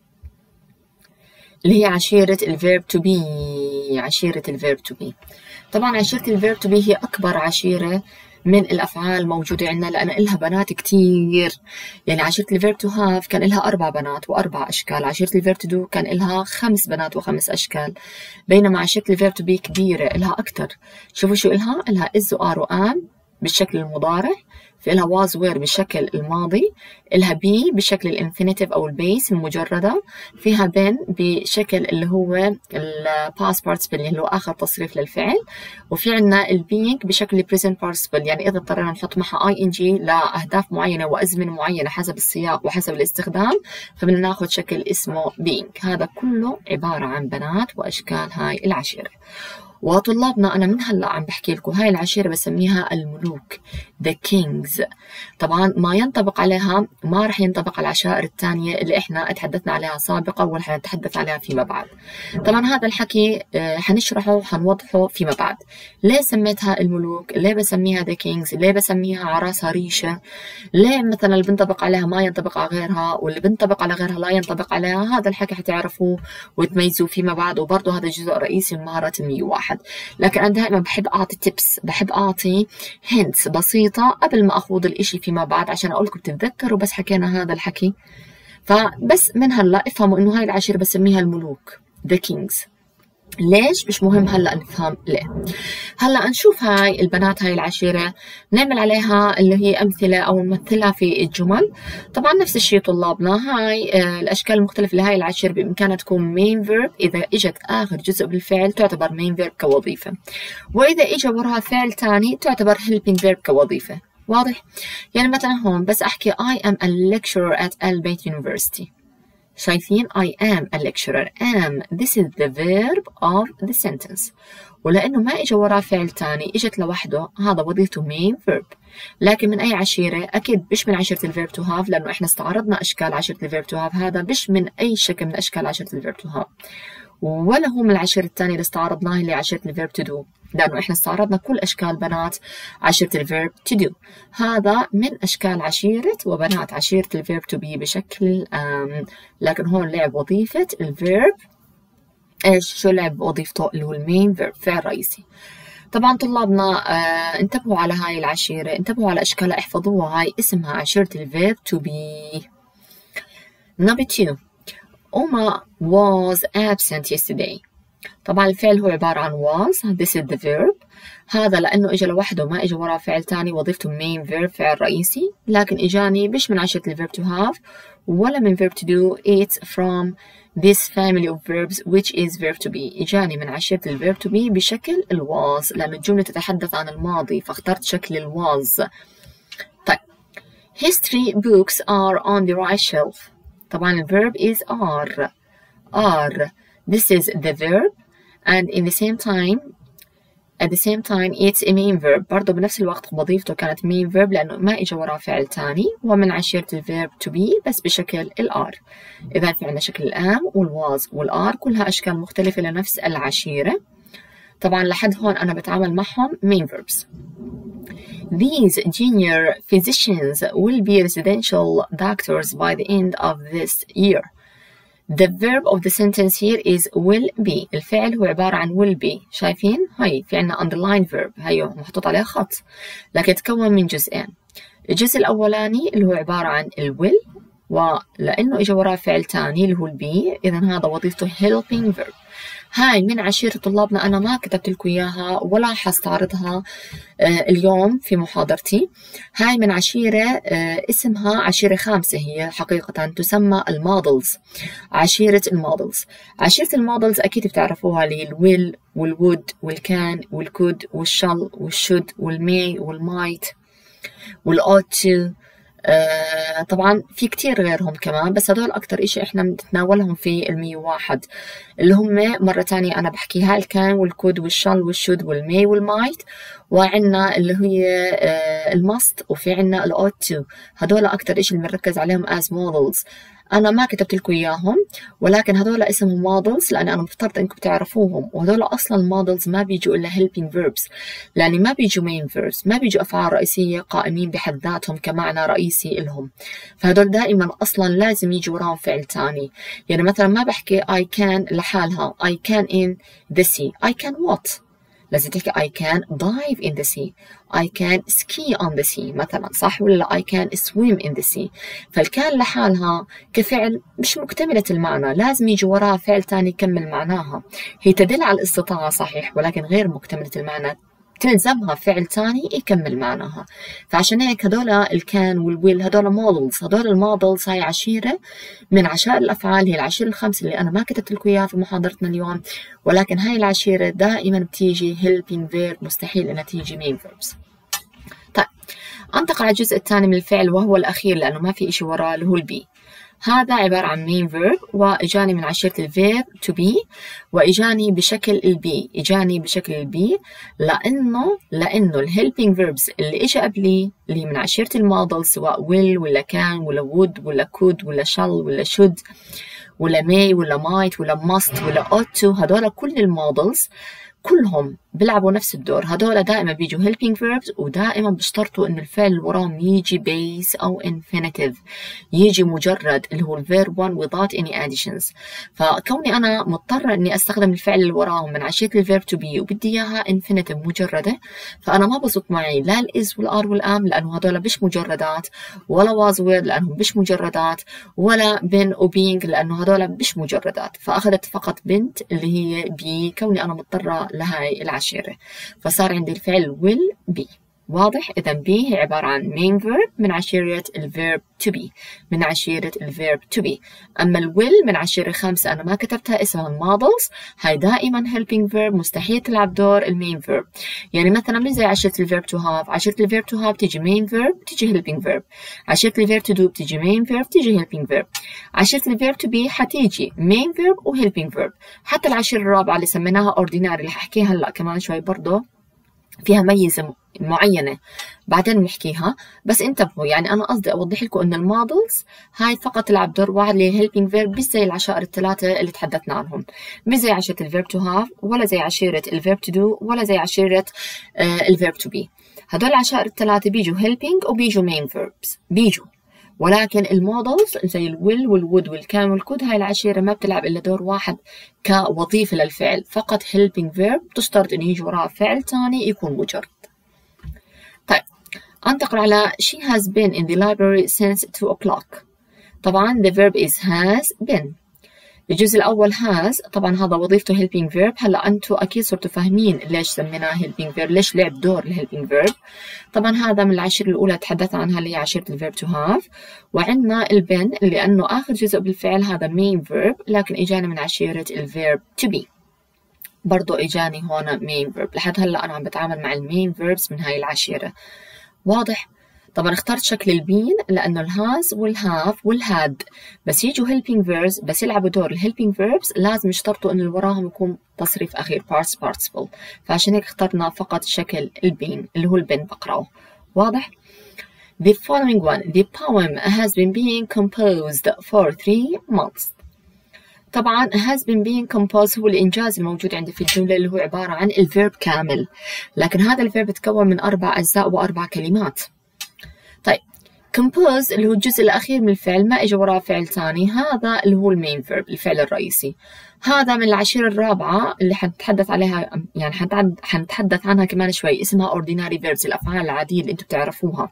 A: اللي هي عشيرة الverb to be. عشيرة الverb to be، طبعا عشيرة الverb to be هي أكبر عشيرة من الأفعال موجودة عندنا لأن إلها بنات كتير. يعني عشيرة الverb to have كان إلها 4 بنات و4 أشكال، عشيرة الverb to do كان إلها 5 بنات و5 أشكال، بينما عشيرة الverb to be كبيرة إلها أكتر. شوفوا شو إلها is و are و am بالشكل المضارع، في إلها was were بالشكل الماضي، إلها be بشكل الانفينيتيف أو البيس المجردة، فيها been بشكل اللي هو past participle اللي هو آخر تصريف للفعل، وفي عنا being بشكل present participle يعني إذا اضطرينا نحط معها ing لأهداف معينة وأزمنة معينة حسب السياق وحسب الاستخدام فبدنا ناخذ شكل اسمه being. هذا كله عبارة عن بنات وأشكال هاي العشيرة. وطلابنا أنا من هلأ عم بحكي لكم هاي العشيرة بسميها الملوك the kings. طبعا ما ينطبق عليها ما رح ينطبق على العشائر الثانية اللي إحنا تحدثنا عليها سابقا ورح نتحدث عليها فيما بعد. طبعا هذا الحكي حنشرحه وحنوضحه فيما بعد. ليه سميتها الملوك؟ ليه بسميها the kings؟ ليه بسميها عراسها ريشة؟ ليه مثلا اللي بنطبق عليها ما ينطبق على غيرها واللي بنطبق على غيرها لا ينطبق عليها؟ هذا الحكي حتعرفوه وتميزوه فيما بعد، وبرضه هذا جزء رئيسي من مهارة 101. لكن أنا دائما بحب أعطي تيبس، بحب أعطي هنتس بسيطة قبل ما أخوض الإشي فيما بعد عشان أقول لكم تتذكروا بس حكينا هذا الحكي. فبس من هلا افهموا إنه هاي العشيرة بسميها الملوك the kings. ليش؟ مش مهم هلا نفهم ليه. هلا نشوف هاي البنات هاي العشيرة نعمل عليها اللي هي أمثلة أو نمثلها في الجمل. طبعا نفس الشيء طلابنا هاي الأشكال المختلفة لهاي العشيرة بإمكانها تكون main verb إذا إجت آخر جزء بالفعل تعتبر main verb كوظيفة، وإذا إجا وراها فعل تاني تعتبر helping verb كوظيفة. واضح؟ يعني مثلا هون بس أحكي I am a lecturer at Albeit University، شايفين I am a lecturer. am this is the verb of the sentence. ولأنه ما إجا وراه فعل تاني إجت لوحده، هذا وظيفته main verb. لكن من أي عشيرة؟ أكيد مش من عشيرة الverb to have، لأنه إحنا استعرضنا أشكال عشيرة الverb to have، هذا مش من أي شكل من أشكال عشيرة الverb to have، ولا هو من العشيرة الثانية اللي استعرضناها اللي عشيرة الverb to do، لأنه إحنا استعرضنا كل أشكال بنات عشيرة الverb to do. هذا من أشكال عشيرة وبنات عشيرة الverb to be بشكل لكن هون لعب وظيفة الverb. إيش شو لعب وظيفته؟ اللي هو المين verb، فعل رئيسي. طبعا طلابنا انتبهوا على هاي العشيرة، انتبهوا على أشكالها، احفظوها. هاي اسمها عشيرة الverb to be. Number 2. Uma was absent yesterday. طبعا الفعل هو عبارة عن was. This is the verb. هذا لأنه إجا لوحده ما إجا وراه فعل تاني وظيفته main verb، فعل رئيسي، لكن إجاني مش من عشيرة الverb to have ولا من verb to do. It's from this family of verbs which is verb to be. إجاني من عشيرة الverb to be بشكل was، لأن الجملة تتحدث عن الماضي فاخترت شكل was. طيب history books are on the right shelf. طبعا الverb is are. are this is the verb and at the same time it's a main verb. برضه بنفس الوقت وظيفته كانت main verb لأنه ما إجا وراه فعل تاني ومن عشيرة الverb to be بس بشكل الار. إذا في عندنا شكل الام والواز والار كلها أشكال مختلفة لنفس العشيرة. طبعا لحد هون أنا بتعامل معهم main verbs. These junior physicians will be residential doctors by the end of this year. The verb of the sentence here is will be. الفعل هو عبارة عن will be. شايفين؟ هاي في عنا underline verb، هاي محطوط عليها خط، لكن يتكون من جزئين. الجزء الأولاني اللي هو عبارة عن will، ولأنه إجا وراه فعل تاني اللي هو be، إذا هذا وظيفته helping verb. هاي من عشيرة طلابنا، أنا ما كتبت لكم إياها ولا حستعرضها اليوم في محاضرتي. هاي من عشيرة اسمها عشيرة خامسة، هي حقيقة تسمى المودلز. عشيرة المودلز. عشيرة المودلز أكيد بتعرفوها، اللي هي الويل والwould والكان والكود والشل والشود والمي والمايت والought to. طبعا في كتير غيرهم كمان، بس هدول أكتر إشي إحنا بنتناولهم في 101 اللي هم مرة تانية أنا بحكيها الكان والكود والشل والشود والمي والمايت، وعنا اللي هي الماست، وفي عنا الأوت تو. هدول أكتر إشي اللي بنركز عليهم as models. أنا ما كتبت لكم إياهم، ولكن هدول اسمهم models لأن أنا مفترض إنكم تعرفوهم، وهدول أصلا المودلز ما بيجوا إلا helping verbs، لأن ما بيجوا main verbs، ما بيجوا أفعال رئيسية قائمين بحد ذاتهم كمعنى رئيسي إلهم، فهدول دائما أصلا لازم يجوا وراهم فعل تاني. يعني مثلا ما بحكي I can لحالها I can in the sea. I can what؟ لازم تحكي I can dive in the sea. I can ski on the sea مثلا، صح ولا I can swim in the sea. فالكان لحالها كفعل مش مكتملة المعنى، لازم يجي وراها فعل تاني يكمل معناها. هي تدل على الاستطاعة صحيح، ولكن غير مكتملة المعنى، تلزمها فعل تاني يكمل معناها. فعشان هيك هدول الكان والويل هدول مودلز. هدول المودلز هاي عشيرة من عشائر الأفعال، هي العشيرة الخمسة اللي أنا ما كتبت لكم إياها في محاضرتنا اليوم، ولكن هاي العشيرة دائما بتيجي helping verb، مستحيل إنها تيجي main verbs. طيب أنتقل على الجزء الثاني من الفعل وهو الأخير لأنه ما في إشي وراه اللي هو البي. هذا عبارة عن main verb وإجاني من عشيرة الverb to be، وإجاني بشكل البي. إجاني بشكل البي لأنه الhelping verbs اللي إجا قبلي اللي من عشيرة المودل، سواء will ولا كان ولا would ولا could ولا shall ولا should ولا may ولا might ولا must ولا ought to، هدول كل المودلز كلهم بيلعبوا نفس الدور. هدول دائما بيجوا helping verbs، ودائما بيشترطوا إن الفعل اللي وراهم يجي base أو infinitive، يجي مجرد اللي هو verb 1 without any additions. فكوني أنا مضطرة إني أستخدم الفعل اللي وراهم من عشية الverb to be وبدي إياها infinitive مجردة، فأنا ما بزبط معي لا الإز والآر والآم لأنه هدول مش مجردات، ولا was were لأنهم مش مجردات، ولا been و being لأنه هدول مش مجردات. فأخذت فقط بنت اللي هي be، كوني أنا مضطرة لهاي العشيرة، فصار عندي الفعل will be. واضح؟ إذا be هي عبارة عن main verb من عشيرة الverb to be، من عشيرة الverb to be. أما will من عشيرة خامسة أنا ما كتبتها، اسمها models، هاي دائما helping verb، مستحيل تلعب دور المين verb. يعني مثلا مش زي عشيرة الverb to have، عشيرة الverb to have تيجي main verb تيجي helping verb، عشيرة الverb to do بتيجي main verb تيجي helping verb، عشيرة الverb to be حتيجي main verb و helping verb. حتى العشيرة الرابعة اللي سميناها ordinary اللي ححكيها هلا كمان شوي برضه فيها ميزة معينة بعدين نحكيها، بس انتبهوا يعني أنا قصدي أوضح لكم إن المودلز هاي فقط تلعب دور واحد اللي هي helping verb، مش زي العشائر الثلاثة اللي تحدثنا عنهم، مش زي عشيرة الverb to have ولا زي عشيرة الverb to do ولا زي عشيرة الverb to be. هدول العشائر الثلاثة بيجوا helping وبيجوا main verbs بيجوا، ولكن المودلز زي الويل والوود والكان والكود هاي العشيرة ما بتلعب إلا دور واحد كوظيفة للفعل، فقط helping verb تشترط إنه يجي وراء فعل تاني يكون مجرد. طيب أنتقل على she has been in the library since 2 o'clock. طبعا the verb is has been. الجزء الأول has طبعا هذا وظيفته helping verb. هلا أنتم أكيد صرتوا فاهمين ليش سميناه helping verb، ليش لعب دور helping verb. طبعا هذا من العشيرة الأولى تحدث عنها اللي هي عشيرة الverb to have، وعندنا البن لأنه آخر جزء بالفعل هذا main verb، لكن إجانا من عشيرة الverb to be، برضو إجاني هون main verb. لحد هلا أنا عم بتعامل مع المين verbs من هاي العشيرة. واضح؟ طبعا اخترت شكل البين لأنه الهاز والهاف والهاد بس يجوا helping verbs، بس يلعبوا دور الhelping verbs لازم يشترطوا إنه اللي وراهم يكون تصريف أخير past participle، فعشان هيك اخترنا فقط شكل البين اللي هو البن بقرأه. واضح؟ The following one the poem has been being composed for 3 months. طبعا has been being composed هو الإنجاز الموجود عندي في الجملة اللي هو عبارة عن الفيرب كامل، لكن هذا الفيرب يتكون من 4 أجزاء و4 كلمات. طيب compose اللي هو الجزء الأخير من الفعل ما إجا وراه فعل ثاني، هذا اللي هو المين فيرب الفعل الرئيسي. هذا من العشيرة الرابعة اللي حنتحدث عليها، يعني حنتحدث عنها كمان شوي، اسمها ordinary verbs الأفعال العادية اللي أنتم بتعرفوها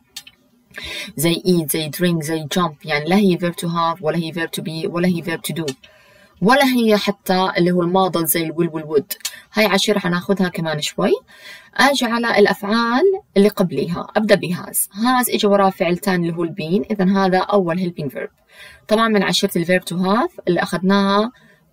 A: زي eat زي drink زي jump، يعني لا هي verb to have ولا هي verb to be ولا هي verb to do ولا هي حتى اللي هو الماضل زي الويل والود. هاي عشيرة حناخدها كمان شوي. أجي على الأفعال اللي قبليها، أبدأ بهاز. هاز إجا وراه فعل تاني اللي هو البين، إذن هذا أول helping verb. طبعا من عشيرة الverb to have اللي أخذناها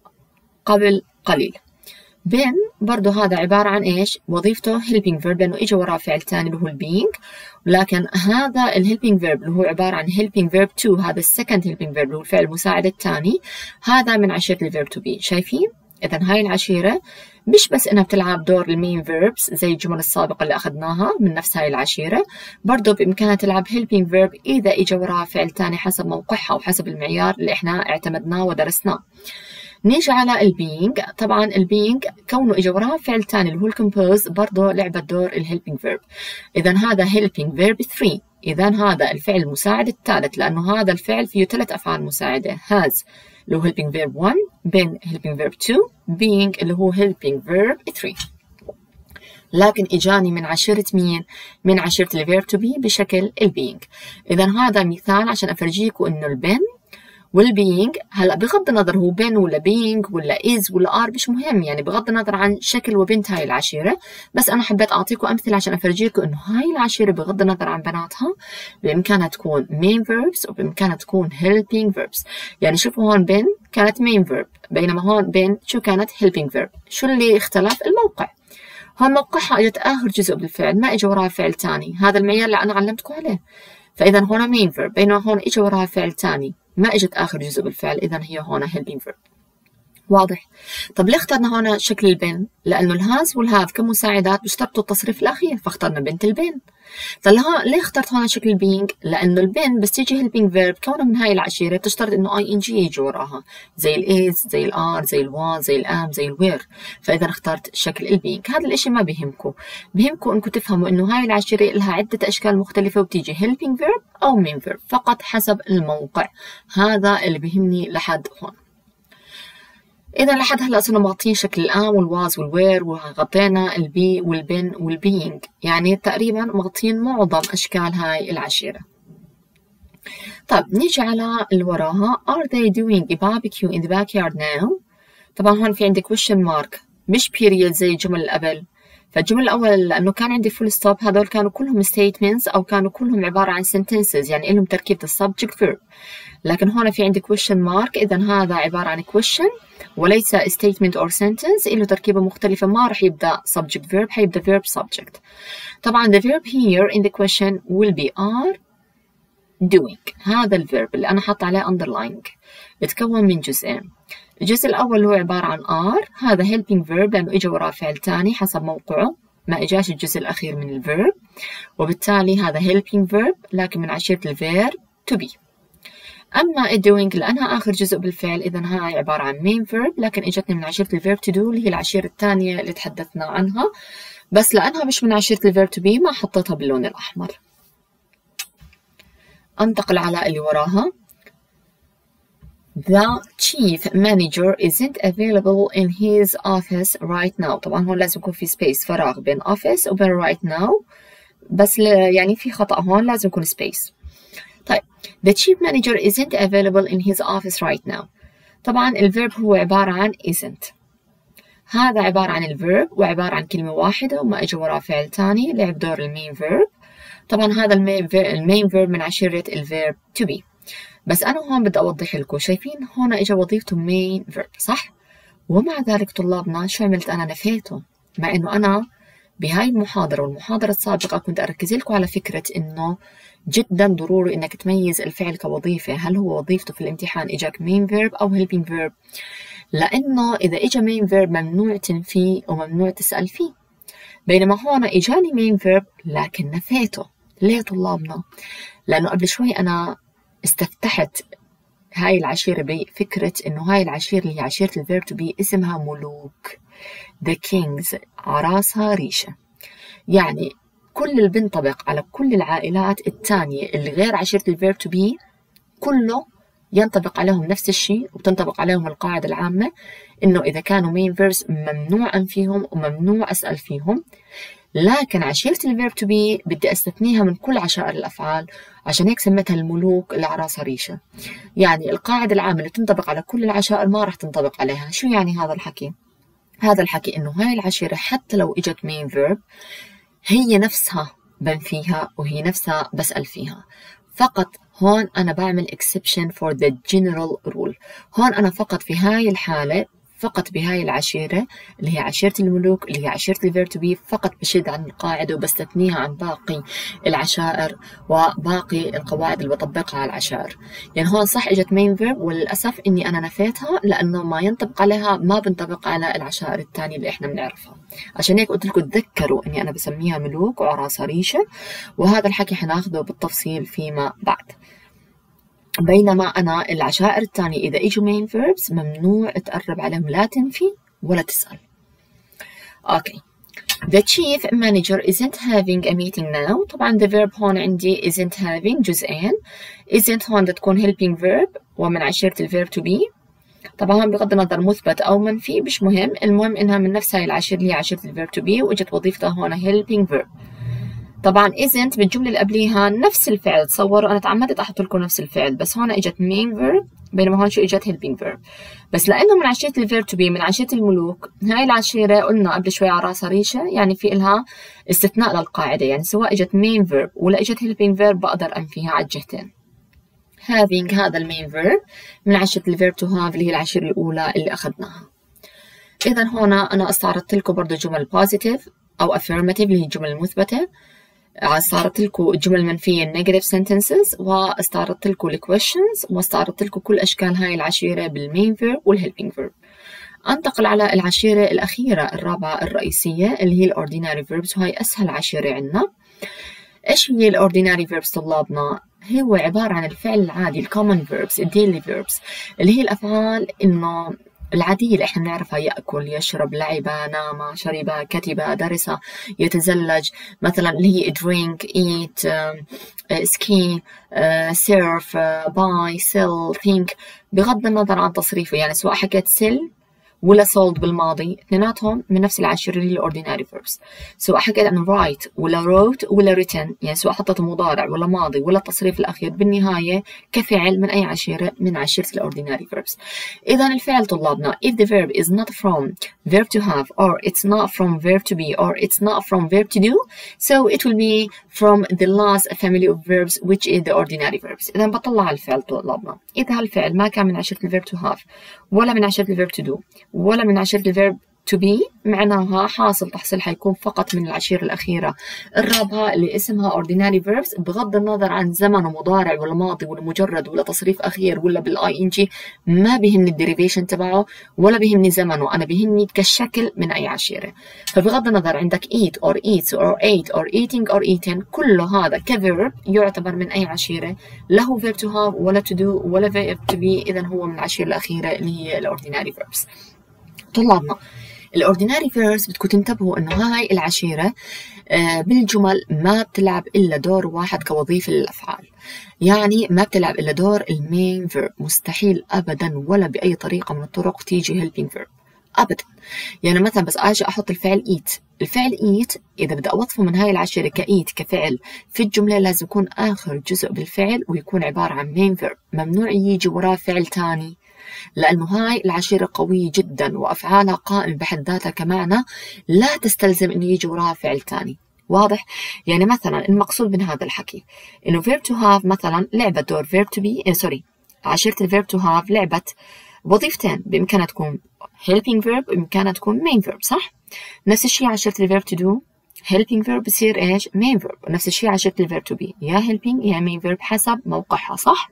A: قبل قليل. بين برضو هذا عبارة عن إيش؟ وظيفته helping verb لأنه إجا وراه فعل تاني اللي هو being، لكن هذا helping verb اللي هو عبارة عن helping verb to، هذا second helping verb اللي هو الفعل المساعد الثاني، هذا من عشيرة الverb to be. شايفين؟ إذن هاي العشيرة مش بس إنها بتلعب دور المين verbs زي الجمل السابقة اللي أخذناها من نفس هاي العشيرة، برضو بإمكانها تلعب helping verb إذا إجا وراها فعل تاني حسب موقعها وحسب المعيار اللي إحنا اعتمدناه ودرسناه. نيجي على البينج. طبعا البينج كونه اجى وراها فعل ثاني اللي هو الكومبوز برضه لعبت دور الهيلبينج فيرب، اذا هذا هيلبينج فيرب 3، اذا هذا الفعل المساعد الثالث لانه هذا الفعل فيه 3 افعال مساعده، هاز اللي هو هيلبينج فيرب 1، بين هيلبينج فيرب 2، بينج اللي هو هيلبينج فيرب 3. لكن اجاني من عشيرة مين؟ من عشيرة الفيرب تو بي بشكل البينج. اذا هذا مثال عشان افرجيكم انه البن والبينج هلا بغض النظر هو بين ولا بينج ولا إز ولا آر مش مهم، يعني بغض النظر عن شكل وبنت هاي العشيرة، بس أنا حبيت أعطيكم أمثلة عشان أفرجيكم إنه هاي العشيرة بغض النظر عن بناتها بإمكانها تكون main verbs وبإمكانها تكون helping verbs. يعني شوفوا هون بين كانت main verb، بينما هون بين شو كانت helping verb. شو اللي اختلف؟ الموقع. هون موقعها اجت آخر جزء بالفعل ما اجى وراها فعل ثاني، هذا المعيار اللي أنا علمتكم عليه. فإذا هون main verb، بينما هون اجى وراها فعل ثاني ما اجت آخر جزء بالفعل، إذا هي هون helping verb. واضح؟ طب ليه اخترنا هون شكل البن؟ لأنه الهاز والهاف كمساعدات بيشترطوا التصريف الأخير، فاخترنا بنت البن. طب ليه اخترت هون شكل البينج؟ لأنه البن بس تيجي helping verb كونها من هاي العشيرة بتشترط إنه ing يجي وراها، زي الإز، زي الآر، زي الواز، زي الآم، زي الوير، فإذا اخترت شكل البينج. هذا الإشي ما بيهمكم، بيهمكم إنكم تفهموا إنه هاي العشيرة لها عدة أشكال مختلفة وبتيجي helping verb أو main verb فقط حسب الموقع. هذا اللي بيهمني لحد هون. إذا لحد هلا صرنا معطين شكل الآم والواز والوير وغطينا البي والبن والبينج، يعني تقريبا معطين معظم أشكال هاي العشيرة. طب نيجي على اللي وراها are they doing a barbecue in the backyard now؟ طبعا هون في عندك question mark مش period زي الجمل اللي قبل، فالجملة الأولى لأنه كان عندي full stop هذول كانوا كلهم statements أو كانوا كلهم عبارة عن sentences يعني لهم تركيب subject verb. لكن هون في عندي question mark إذا هذا عبارة عن question وليس statement or sentence، له تركيبة مختلفة، ما رح يبدأ subject verb، حيبدأ verb subject. طبعا the verb here in the question will be are doing. هذا الverb اللي أنا حاطة عليه underlining بتكون من جزئين. الجزء الأول هو عبارة عن are، هذا helping verb لأنه إجا وراه فعل تاني حسب موقعه، ما إجاش الجزء الأخير من الverb، وبالتالي هذا helping verb لكن من عشيرة الverb to be. أما doing لأنها آخر جزء بالفعل إذا هاي عبارة عن main verb لكن إجتني من عشيرة الverb to do اللي هي العشيرة الثانية اللي تحدثنا عنها، بس لأنها مش من عشيرة الverb to be ما حطيتها باللون الأحمر. أنتقل على اللي وراها. The chief manager isn't available in his office right now. طبعا هون لازم يكون في space فراغ بين office وبين right now، بس يعني في خطأ هون لازم يكون space. طيب the chief manager isn't available in his office right now. طبعا الverb هو عبارة عن isn't، هذا عبارة عن الverb وعبارة عن كلمة واحدة وما إجا وراه فعل تاني لعب دور المين verb. طبعا هذا المين verb من عشيرة الverb to be. بس أنا هون بدي أوضح لكم، شايفين هون إجا وظيفته main verb صح؟ ومع ذلك طلابنا شو عملت أنا؟ نفيته، مع إنه أنا بهاي المحاضرة والمحاضرة السابقة كنت أركز لكم على فكرة إنه جدا ضروري إنك تميز الفعل كوظيفة، هل هو وظيفته في الامتحان إجاك main verb أو helping verb، لأنه إذا إجا main verb ممنوع تنفيه وممنوع تسأل فيه، بينما هون إجاني main verb لكن نفيته. ليه طلابنا؟ لأنه قبل شوي أنا استفتحت هاي العشيرة بفكرة إنه هاي العشيرة اللي هي عشيرة الverb to be اسمها ملوك. The kings عراسها ريشة، يعني كل اللي بينطبق على كل العائلات الثانية اللي غير عشيرة الverb to be كله ينطبق عليهم نفس الشيء، وبتنطبق عليهم القاعدة العامة إنه إذا كانوا main verbs ممنوع فيهم وممنوع أسأل فيهم. لكن عشيرة الverb to be بدي أستثنيها من كل عشائر الأفعال، عشان هيك سميتها الملوك اللي عراسها ريشة. يعني القاعدة العامة اللي تنطبق على كل العشائر ما راح تنطبق عليها. شو يعني هذا الحكي؟ هذا الحكي إنه هاي العشيرة حتى لو إجت main verb هي نفسها بنفيها وهي نفسها بسأل فيها، فقط هون أنا بعمل exception for the general rule. هون أنا فقط في هاي الحالة فقط بهاي العشيرة اللي هي عشيرة الملوك اللي هي عشيرة الverb to be فقط بشد عن القاعدة وبستثنيها عن باقي العشائر وباقي القواعد اللي بطبقها على العشائر. يعني هون صح اجت main verb وللأسف إني أنا نفيتها لأنه ما ينطبق عليها ما بنطبق على العشائر الثانية اللي إحنا بنعرفها. عشان هيك قلت لكم تذكروا إني أنا بسميها ملوك وعراسها ريشة، وهذا الحكي حناخده بالتفصيل فيما بعد. بينما أنا العشائر الثانية إذا إجوا main verbs ممنوع تقرب عليهم، لا تنفي ولا تسأل. أوكي. The chief manager isn't having a meeting now. طبعا the verb هون عندي isn't having جزئين. isn't هون تكون helping verb ومن عشيرة الverb to be. طبعا هون بغض النظر مثبت أو منفي مش مهم، المهم إنها من نفس هاي العشيرة اللي هي عشيرة الverb to be وإجت وظيفتها هون helping verb. طبعا isn't بالجملة اللي قبليها نفس الفعل، تصوروا أنا تعمدت أحط لكم نفس الفعل بس هون إجت main verb بينما هون شو إجت helping verb. بس لأنه من عشيرة الverb to be من عشيرة الملوك، هاي العشيرة قلنا قبل شوي عراسها ريشة يعني في إلها استثناء للقاعدة، يعني سواء إجت main verb ولا إجت helping verb بقدر أنفيها على الجهتين. having هذا المين verb من عشيرة الverb to have اللي هي العشيرة الأولى اللي أخذناها. إذا هون أنا استعرضت لكم برضه جمل positive أو affirmative اللي هي الجمل المثبتة، استعرضت لكم الجمل المنفية negative sentences، واستعرضت لكم questions، واستعرضت لكم كل أشكال هاي العشيرة بالmain verb والhelping verb. أنتقل على العشيرة الأخيرة الرابعة الرئيسية اللي هي ordinary verbs، وهي أسهل عشيرة عندنا. إيش هي ordinary verbs طلابنا؟ هو عبارة عن الفعل العادي common verbs daily verbs اللي هي الأفعال إنه العادية اللي إحنا بنعرفها، يأكل، يشرب، لعب، نام، شرب، كتب، درس، يتزلج، مثلا اللي هي drink, eat, ski, surf, buy, sell, think، بغض النظر عن تصريفه. يعني سواء حكيت sell ولا sold بالماضي، اثنيناتهم من نفس العشيرة اللي هي ordinary verbs. سواء حكيت عن write ولا wrote ولا written، يعني سواء حطيت مضارع ولا ماضي ولا التصريف الأخير، بالنهاية كفعل من أي عشيرة؟ من عشيرة ordinary verbs. إذا الفعل طلابنا if the verb is not from verb to have or it's not from verb to be or it's not from verb to do, so it will be from the last family of verbs which is the ordinary verbs. إذا بطلع الفعل طلابنا إذا هالفعل ما كان من عشيرة الverb to have ولا من عشيرة الverb to do ولا من عشيرة الverb to be، معناها حاصل تحصيل حيكون فقط من العشيرة الأخيرة الرابعة اللي اسمها ordinary verbs، بغض النظر عن زمن ومضارع ولا ماضي ولا مجرد ولا تصريف أخير ولا بالاي ان جي، ما بيهمني الديريفيشن تبعه ولا بيهمني زمنه، أنا بيهمني كالشكل من أي عشيرة. فبغض النظر عندك eat or eats or ate or eating or eaten، كل هذا كverb يعتبر من أي عشيرة؟ له verb to have ولا to do ولا verb to be، إذا هو من العشيرة الأخيرة اللي هي ordinary verbs. طلابنا الاورديناري فيربس بدكم تنتبهوا انه هاي العشيرة بالجمل ما بتلعب الا دور واحد كوظيفة للافعال، يعني ما بتلعب الا دور المين فيرب، مستحيل ابدا ولا باي طريقة من الطرق تيجي هيلبينج فيرب ابدا. يعني مثلا بس اجي احط الفعل eat، الفعل eat اذا بدي اوظفه من هاي العشيرة كايت كفعل في الجملة لازم يكون اخر جزء بالفعل ويكون عبارة عن مين فيرب، ممنوع يجي وراه فعل تاني، لأنه هاي العشيرة قوية جدا وأفعالها قائمة بحد ذاتها كمعنى، لا تستلزم إنه يجي وراها فعل تاني. واضح؟ يعني مثلا المقصود من هذا الحكي إنه verb to have مثلا لعبت دور verb to be عشيرة الverb to have لعبت وظيفتين، بإمكانها تكون helping verb بإمكانها تكون main verb، صح؟ نفس الشيء عشيرة الverb to do helping verb بصير ايش؟ main verb، ونفس الشيء عشيرة الverb to be يا helping يا main verb حسب موقعها، صح؟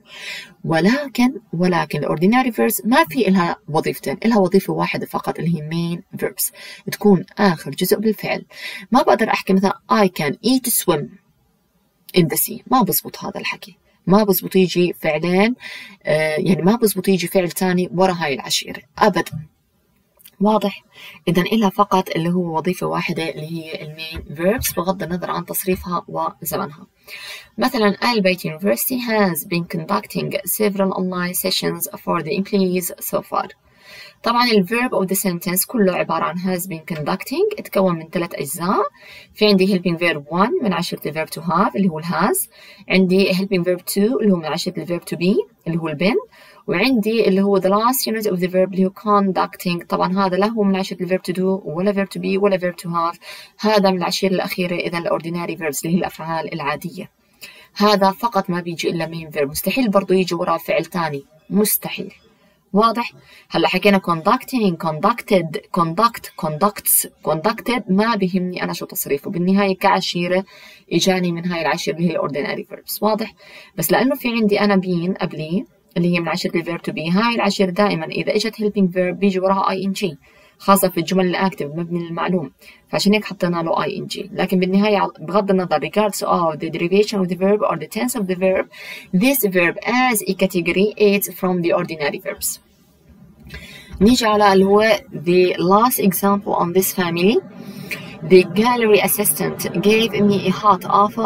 A: ولكن ordinary verbs ما في إلها وظيفتين، إلها وظيفة واحدة فقط اللي هي main verbs، تكون آخر جزء بالفعل. ما بقدر أحكي مثلا I can eat swim in the sea، ما بزبط هذا الحكي، ما بزبط يجي فعلين يعني ما بزبط يجي فعل تاني ورا هاي العشيرة أبدا. واضح؟ إذا إلها فقط اللي هو وظيفة واحدة اللي هي المين verbs بغض النظر عن تصريفها وزمنها. مثلا Al-Bayt University has been conducting several online sessions for the employees so far. طبعا ال verb of the sentence كله عبارة عن has been conducting، اتكون من 3 أجزاء. في عندي helping verb 1 من عشرة ال verb to have اللي هو ال has، عندي helping verb 2 اللي هو من عشرة ال verb to be اللي هو ال been، وعندي اللي هو the last unit of the verb اللي هو conducting. طبعا هذا لا هو من عشرة ال verb to do ولا verb to be ولا verb to have، هذا من العشيرة الأخيرة. إذا ال ordinary verbs اللي هي الأفعال العادية، هذا فقط ما بيجي إلا main verb، مستحيل برضو يجي وراه فعل تاني، مستحيل. واضح؟ هلا حكينا conducting conducted conduct conducts conducted، ما بيهمني أنا شو تصريفه، بالنهاية كعشيرة إجاني من هاي العشيرة اللي هي ordinary verbs. واضح؟ بس لأنه في عندي أنا been قبلي اللي هي من عشرة ال verb to be، هاي العشيرة دائما إذا إجت helping verb بيجي وراها ing، خاصة في الجمل الأكتف مبني للمعلوم، فعشان هيك حطينا له ing. لكن بالنهاية بغض النظر regards of the derivation of the verb or the tense of the verb، this verb as a category is from the ordinary verbs. نيجي على اللي هو the last example on this family. The gallery assistant gave me a hot offer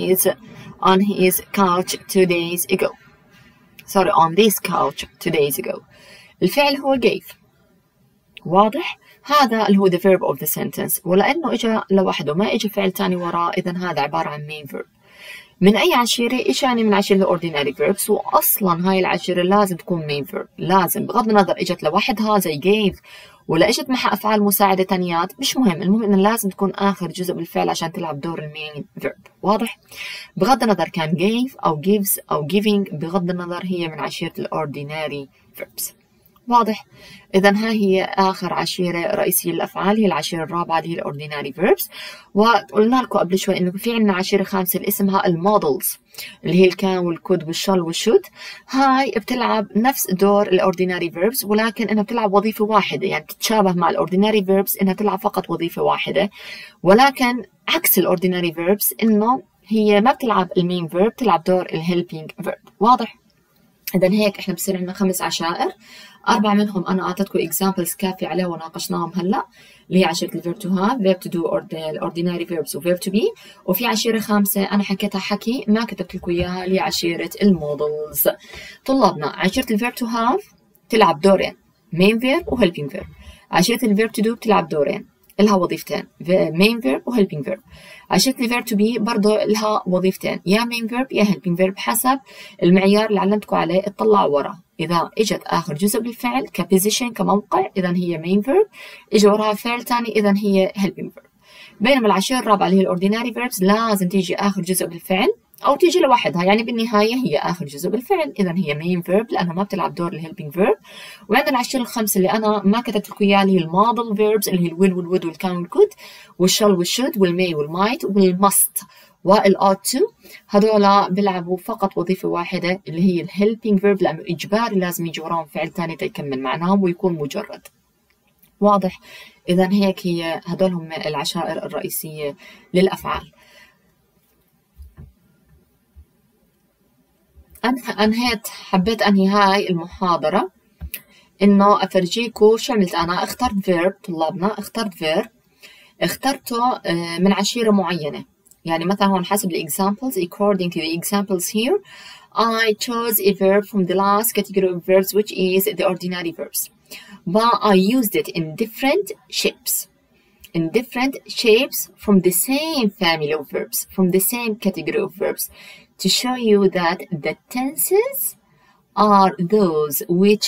A: on his couch 2 days ago. Sorry, on this couch 2 days ago. الفعل هو gave. واضح؟ هذا اللي هو the verb of the sentence، ولأنه إجا لوحده ما إجا فعل تاني وراه، إذن هذا عبارة عن main verb. من أي عشيرة؟ إجاني من عشيرة ordinary verbs، وأصلا هاي العشيرة لازم تكون main verb، لازم بغض النظر إجت لوحدها زي gave ولا إجت معها أفعال مساعدة تانيات، مش مهم، المهم إنه لازم تكون آخر جزء بالفعل عشان تلعب دور المين verb. واضح؟ بغض النظر كان gave أو gives أو giving، بغض النظر هي من عشيرة ordinary verbs. واضح؟ إذا ها هي آخر عشيرة رئيسية للأفعال، هي العشيرة الرابعة اللي هي ordinary verbs. وقلنا لكم قبل شوي إنه في عندنا عشيرة خامسة اللي اسمها المودلز اللي هي الكان والكود والشل والشود. هاي بتلعب نفس دور ordinary verbs، ولكن إنها بتلعب وظيفة واحدة، يعني بتتشابه مع ordinary verbs إنها تلعب فقط وظيفة واحدة، ولكن عكس ordinary verbs إنه هي ما بتلعب المين verb، بتلعب دور helping verb. واضح؟ إذا هيك إحنا بصير عندنا 5 عشائر، 4 منهم أنا أعطيتكم examples كافية عليه وناقشناهم هلا، اللي هي عشيرة ال verb to have verb to do ordinary verbs و verb to be. وفي عشيرة خامسة أنا حكيتها حكي ما كتبت لكم إياها، اللي هي عشيرة المودلز. طلابنا عشيرة ال verb to have تلعب دورين، main verb و helping verb. عشيرة ال verb to do بتلعب دورين، إلها وظيفتين، main verb و helping verb. عشيرة ال verb to be برضه إلها وظيفتين، يا main verb يا helping verb حسب المعيار اللي علمتكم عليه. اطلعوا ورا، إذا إجت آخر جزء بالفعل كposition كموقع إذا هي main verb، إجا وراها فعل تاني إذا هي helping verb. بينما العشيرة الرابعة اللي هي الordinary verbs لازم تيجي آخر جزء بالفعل أو تيجي لوحدها، يعني بالنهاية هي آخر جزء بالفعل إذا هي main verb لأنها ما بتلعب دور ال helping verb. وعندنا العشيرة الخمسة اللي أنا ما كتبت لكم إياها اللي هي المودel verbs اللي هي الwill والwould والcan والcould والshall والshould والmay والmight والmust والought to. هذولا بيلعبوا فقط وظيفة واحدة اللي هي ال helping verb لأنه إجباري لازم يجي وراهم فعل ثاني تيكمل معناهم ويكون مجرد. واضح؟ إذا هيك هي هدول هم العشائر الرئيسية للأفعال. حبيت أنهي هاي المحاضرة إنه أفرجيكم شو عملت أنا. اخترت verb، طلابنا اخترت verb، اخترته من عشيرة معينة. يعني مثلا هون حسب ال examples according to the examples here I chose a verb from the last category of verbs which is the ordinary verbs. But I used it in different shapes from the same family of verbs, from the same category of verbs, to show you that the tenses are those which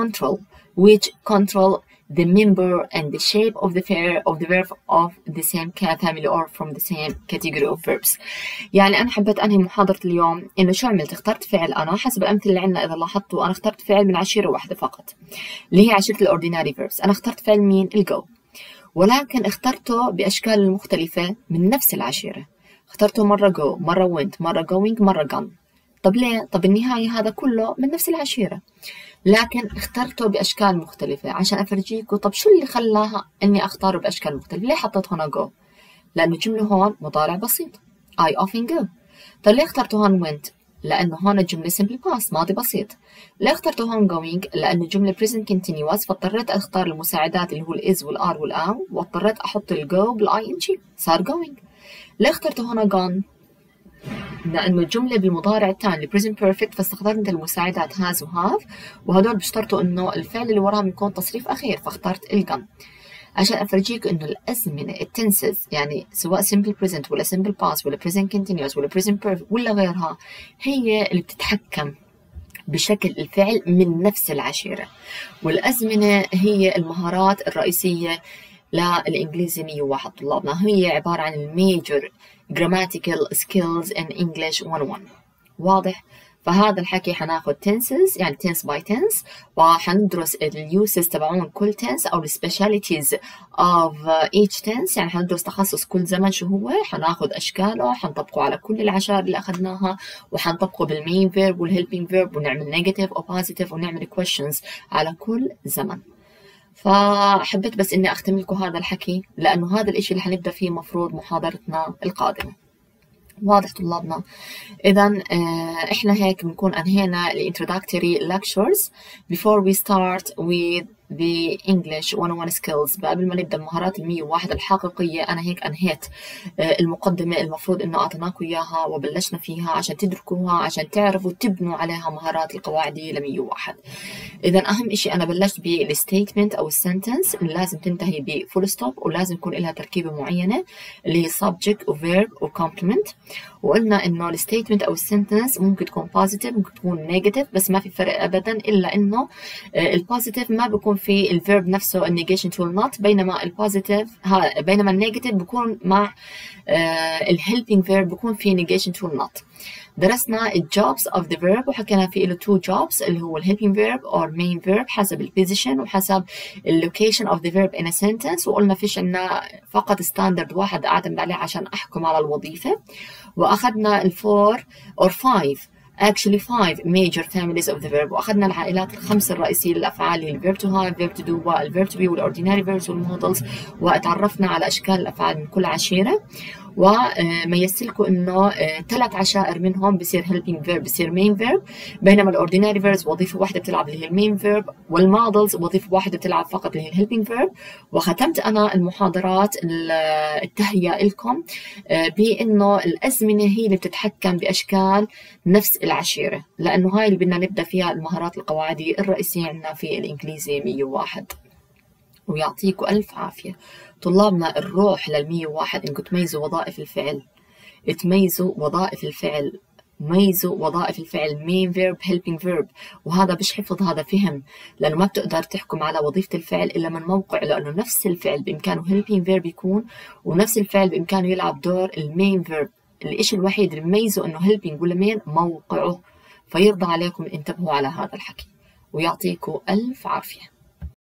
A: control the member and the shape of the verb of the same family or from the same category of verbs. يعني أنا حبيت أنهي محاضرة اليوم إنه شو عملت. اخترت فعل أنا حسب الأمثلة اللي عندنا إذا لاحظتوا أنا اخترت فعل من عشيرة واحدة فقط اللي هي عشيرة الordinary verbs. أنا اخترت فعل مين؟ الجو، ولكن اخترته بأشكال مختلفة من نفس العشيرة. اخترته مرة go، مرة went، مرة going، مرة gone. طب ليه؟ طب النهاية هذا كله من نفس العشيرة، لكن اخترته بأشكال مختلفة عشان أفرجيكم طب شو اللي خلاها إني أختاره بأشكال مختلفة. ليه حطيت هنا go؟ لأنه جملة هون مضارع بسيط I often go. طب ليه اخترته هون went؟ لأنه هون جملة simple past ماضي بسيط. ليه اخترته هون going؟ لأنه جملة present continuous فاضطريت أختار المساعدات اللي هو ال is وال are وال am واضطريت أحط ال go بال ing صار going. ليه اخترته هنا gone؟ لأنه الجملة بالمضارع الثاني present perfect فاستخدمت المساعدات has و have وهدول بيشترطوا إنه الفعل اللي وراهم يكون تصريف أخير فاخترت الجن عشان أفرجيك إنه الأزمنة التنسز يعني سواء simple present ولا simple past ولا present continuous ولا present perfect ولا غيرها هي اللي بتتحكم بشكل الفعل من نفس العشيرة. والأزمنة هي المهارات الرئيسية للإنجليزي 101 طلابنا، هي عبارة عن الميجر grammatical skills in English 101. واضح؟ فهذا الحكي حناخد tenses يعني tense by tense وحندرس الuses تبعون كل tense أو specialities of each tense يعني حندرس تخصص كل زمن شو هو، حناخد أشكاله حنطبقه على كل العشائر اللي أخذناها وحنطبقه بالmain verb والhelping verb ونعمل negative و positive ونعمل questions على كل زمن. فحبيت بس إني أختم لكم هذا الحكي لأنه هذا الإشي اللي حنبدأ فيه مفروض محاضرتنا القادمة. واضح طلابنا؟ إذا إحنا هيك بنكون أنهينا ال introductory lectures before we start with the English 101 skills. قبل ما نبدأ المهارات 101 الحقيقية أنا هيك أنهيت المقدمة المفروض إنه أعطيناكم إياها وبلشنا فيها عشان تدركوها عشان تعرفوا تبنوا عليها مهارات القواعدية 101. إذا أهم إشي أنا بلشت بالstatement أو السنتنس اللي لازم تنتهي بفول ستوب ولازم يكون لها تركيبة معينة اللي هي subject و verb و complement. وقلنا إنه الستيتمنت أو السنتنس ممكن تكون positive ممكن تكون negative بس ما في فرق أبدا إلا إنه البوزيتيف ما بيكون في الفيرب نفسه النيجيشن تول not بينما النيجاتيف بيكون مع الهيلبينج فيرب بيكون في نيجيشن تول not. درسنا الجوبز of the verb وحكينا في له two jobs اللي هو الhelping verb or main verb حسب البوزيشن وحسب location of the verb in a sentence وقلنا فيش عنا فقط ستاندرد واحد أعتمد عليه عشان أحكم على الوظيفة. وأخذنا الفور or five major families of the verb وأخذنا العائلات الخمس الرئيسية للأفعال اللي verb to have verb to do والverb to be والordinary verbs والmodals وتعرفنا على أشكال الأفعال من كل عشيرة وميزت لكم إنه 3 عشائر منهم بصير helping verb بصير main verb، بينما الأورديناري verbs وظيفة واحدة بتلعب اللي هي المين verb، والمودلز وظيفة واحدة بتلعب فقط اللي هي helping verb. وختمت أنا المحاضرات التهيئة لكم بأنه الأزمنة هي اللي بتتحكم بأشكال نفس العشيرة، لأنه هاي اللي بدنا نبدأ فيها المهارات القواعدية الرئيسية عندنا في الإنجليزي 101. ويعطيكم ألف عافية طلابنا. الروح لل101 إنكم تميزوا وظائف الفعل، تميزوا وظائف الفعل، ميزوا وظائف الفعل main verb helping verb. وهذا مش حفظ، هذا فهم، لأنه ما بتقدر تحكم على وظيفة الفعل إلا من موقع، لأنه نفس الفعل بإمكانه helping verb يكون، ونفس الفعل بإمكانه يلعب دور المين verb. الإشي الوحيد اللي بميزه إنه helping ولا main موقعه، فيرضى عليكم انتبهوا على هذا الحكي. ويعطيكم ألف عافية.